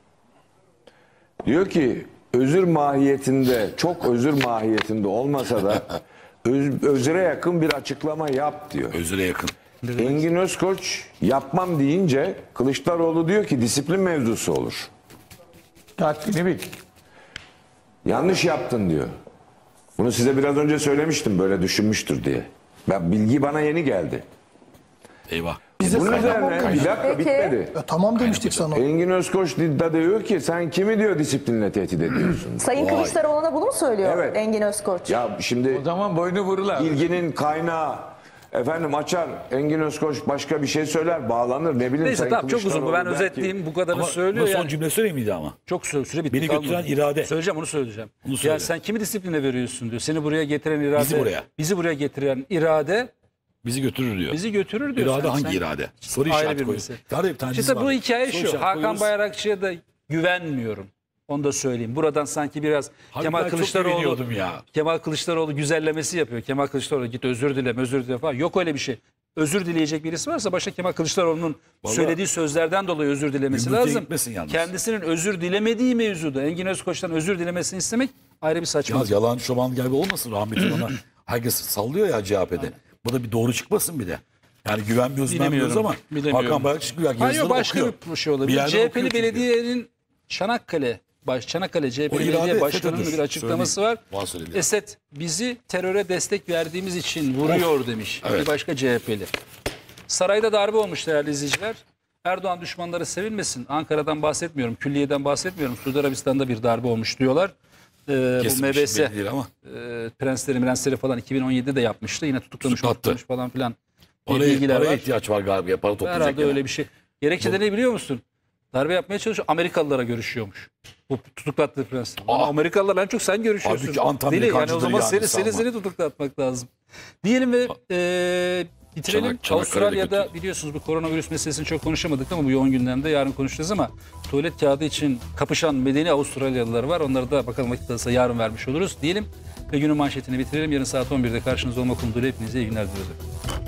Diyor ki özür mahiyetinde, çok özür mahiyetinde olmasa da öz, özüre yakın bir açıklama yap diyor. Özüre yakın. Engin Özkoç yapmam deyince Kılıçdaroğlu diyor ki disiplin mevzusu olur. Haddini bil. Yanlış yaptın diyor. Bunu size biraz önce söylemiştim, böyle düşünmüştür diye. Ben, bilgi bana yeni geldi. Eyvah. Bize Bunun kaynak üzerine olmamış. bir dakika Peki. bitmedi. Ya tamam demiştik sana. Engin Özkoç da diyor ki sen kimi diyor disiplinle tehdit ediyorsun. Sayın Kılıçdaroğlu'na bunu mu söylüyor Evet. Engin Özkoç? Ya şimdi O zaman boynu vururlar. ilginin kaynağı efendim açar Engin Özkoç başka bir şey söyler, bağlanır, ne bileyim. Neyse Sayın tamam, çok uzun bu. Ben Kılıçdaroğlu der ki- özetleyeyim, bu kadarını Ama söylüyor son yani. cümle söyleyeyim miydi ama? Çok süre, süre bitti. Beni kalmadı. götüren irade. Söyleyeceğim, onu söyleyeceğim. Bunu söyle. Ya sen kimi disipline veriyorsun diyor. Seni buraya getiren irade. Bizi buraya. Bizi buraya getiren irade Bizi götürür diyor. bizi götürür diyor. İrade Sen- hangi sen- irade? Soru Ayrı işareti bir koyuyoruz. mesele. Daha da bir tanesi İşte var. bu hikaye Soru şu. işareti Hakan koyuyoruz. Bayrakçı'ya da güvenmiyorum. Onu da söyleyeyim. Buradan sanki biraz Halbuki Kemal ben çok Kılıçdaroğlu güveniyordum ya. Kemal Kılıçdaroğlu güzellemesi yapıyor. Kemal Kılıçdaroğlu git özür dile, özür dile falan. Yok öyle bir şey. Özür dileyecek birisi varsa başta Kemal Kılıçdaroğlu'nun Vallahi- söylediği sözlerden dolayı özür dilemesi Gümrüğe lazım. gitmesin yalnız. Kendisinin özür dilemediği mevzuda Engin Özkoç'tan özür dilemesini istemek ayrı bir saçmalık. Yalnız yalan çoban gibi olmasın rahmetli ona. Herkes sallıyor ya C H P'de. Bu da bir doğru çıkmasın bir de. Yani güvenmiyoruz Bilemiyorum, güvenmiyoruz ama bilemiyorum. Hakan Bayrakçı güven. Hayır, yazıları başka okuyor. bir şey olabilir. yerden C H P'li okuyor çünkü. belediyenin Çanakkale baş Çanakkale C H P O irade Belediye Başkanı'nın FETÖ'dür. bir açıklaması Söyleyeyim. var. Var söyledi. Esed bizi teröre destek verdiğimiz için vuruyor demiş. Evet. Bir başka C H P'li. Sarayda darbe olmuş değerli izleyiciler. Erdoğan düşmanları sevilmesin. Ankara'dan bahsetmiyorum, külliyeden bahsetmiyorum. Suudi Arabistan'da bir darbe olmuş diyorlar. Ee, bu Kesin M bir şey B S belli değil ama. e, prensleri prensleri falan iki bin on yedide de yapmıştı. Yine tutuklamış, Tutuklattı. tutuklamış falan filan. Paraya, bilgiler paraya var. ihtiyaç var galiba. Para toplayacak. Herhalde yani. öyle bir şey. Gerekçe de ne biliyor musun? Darbe yapmaya çalışıyor. Amerikalılara görüşüyormuş. Bu tutuklattığı prens. Aa. Amerikalılarla en çok sen görüşüyorsun. Halbuki anti Deli yani o Amerikancıdır zaman yani seni, seni, Salman. seni tutuklatmak lazım. Diyelim ve e, bitirelim. Çanak- Çanakkale'de Avustralya'da kötü. biliyorsunuz bu koronavirüs meselesini çok konuşamadık ama bu yoğun gündemde yarın konuşacağız ama tuvalet kağıdı için kapışan medeni Avustralyalılar var. Onları da bakalım vakit kalırsa yarın vermiş oluruz. Diyelim ve günün manşetini bitirelim. Yarın saat on birde karşınızda olmak umuduyla hepinize iyi günler diliyorum.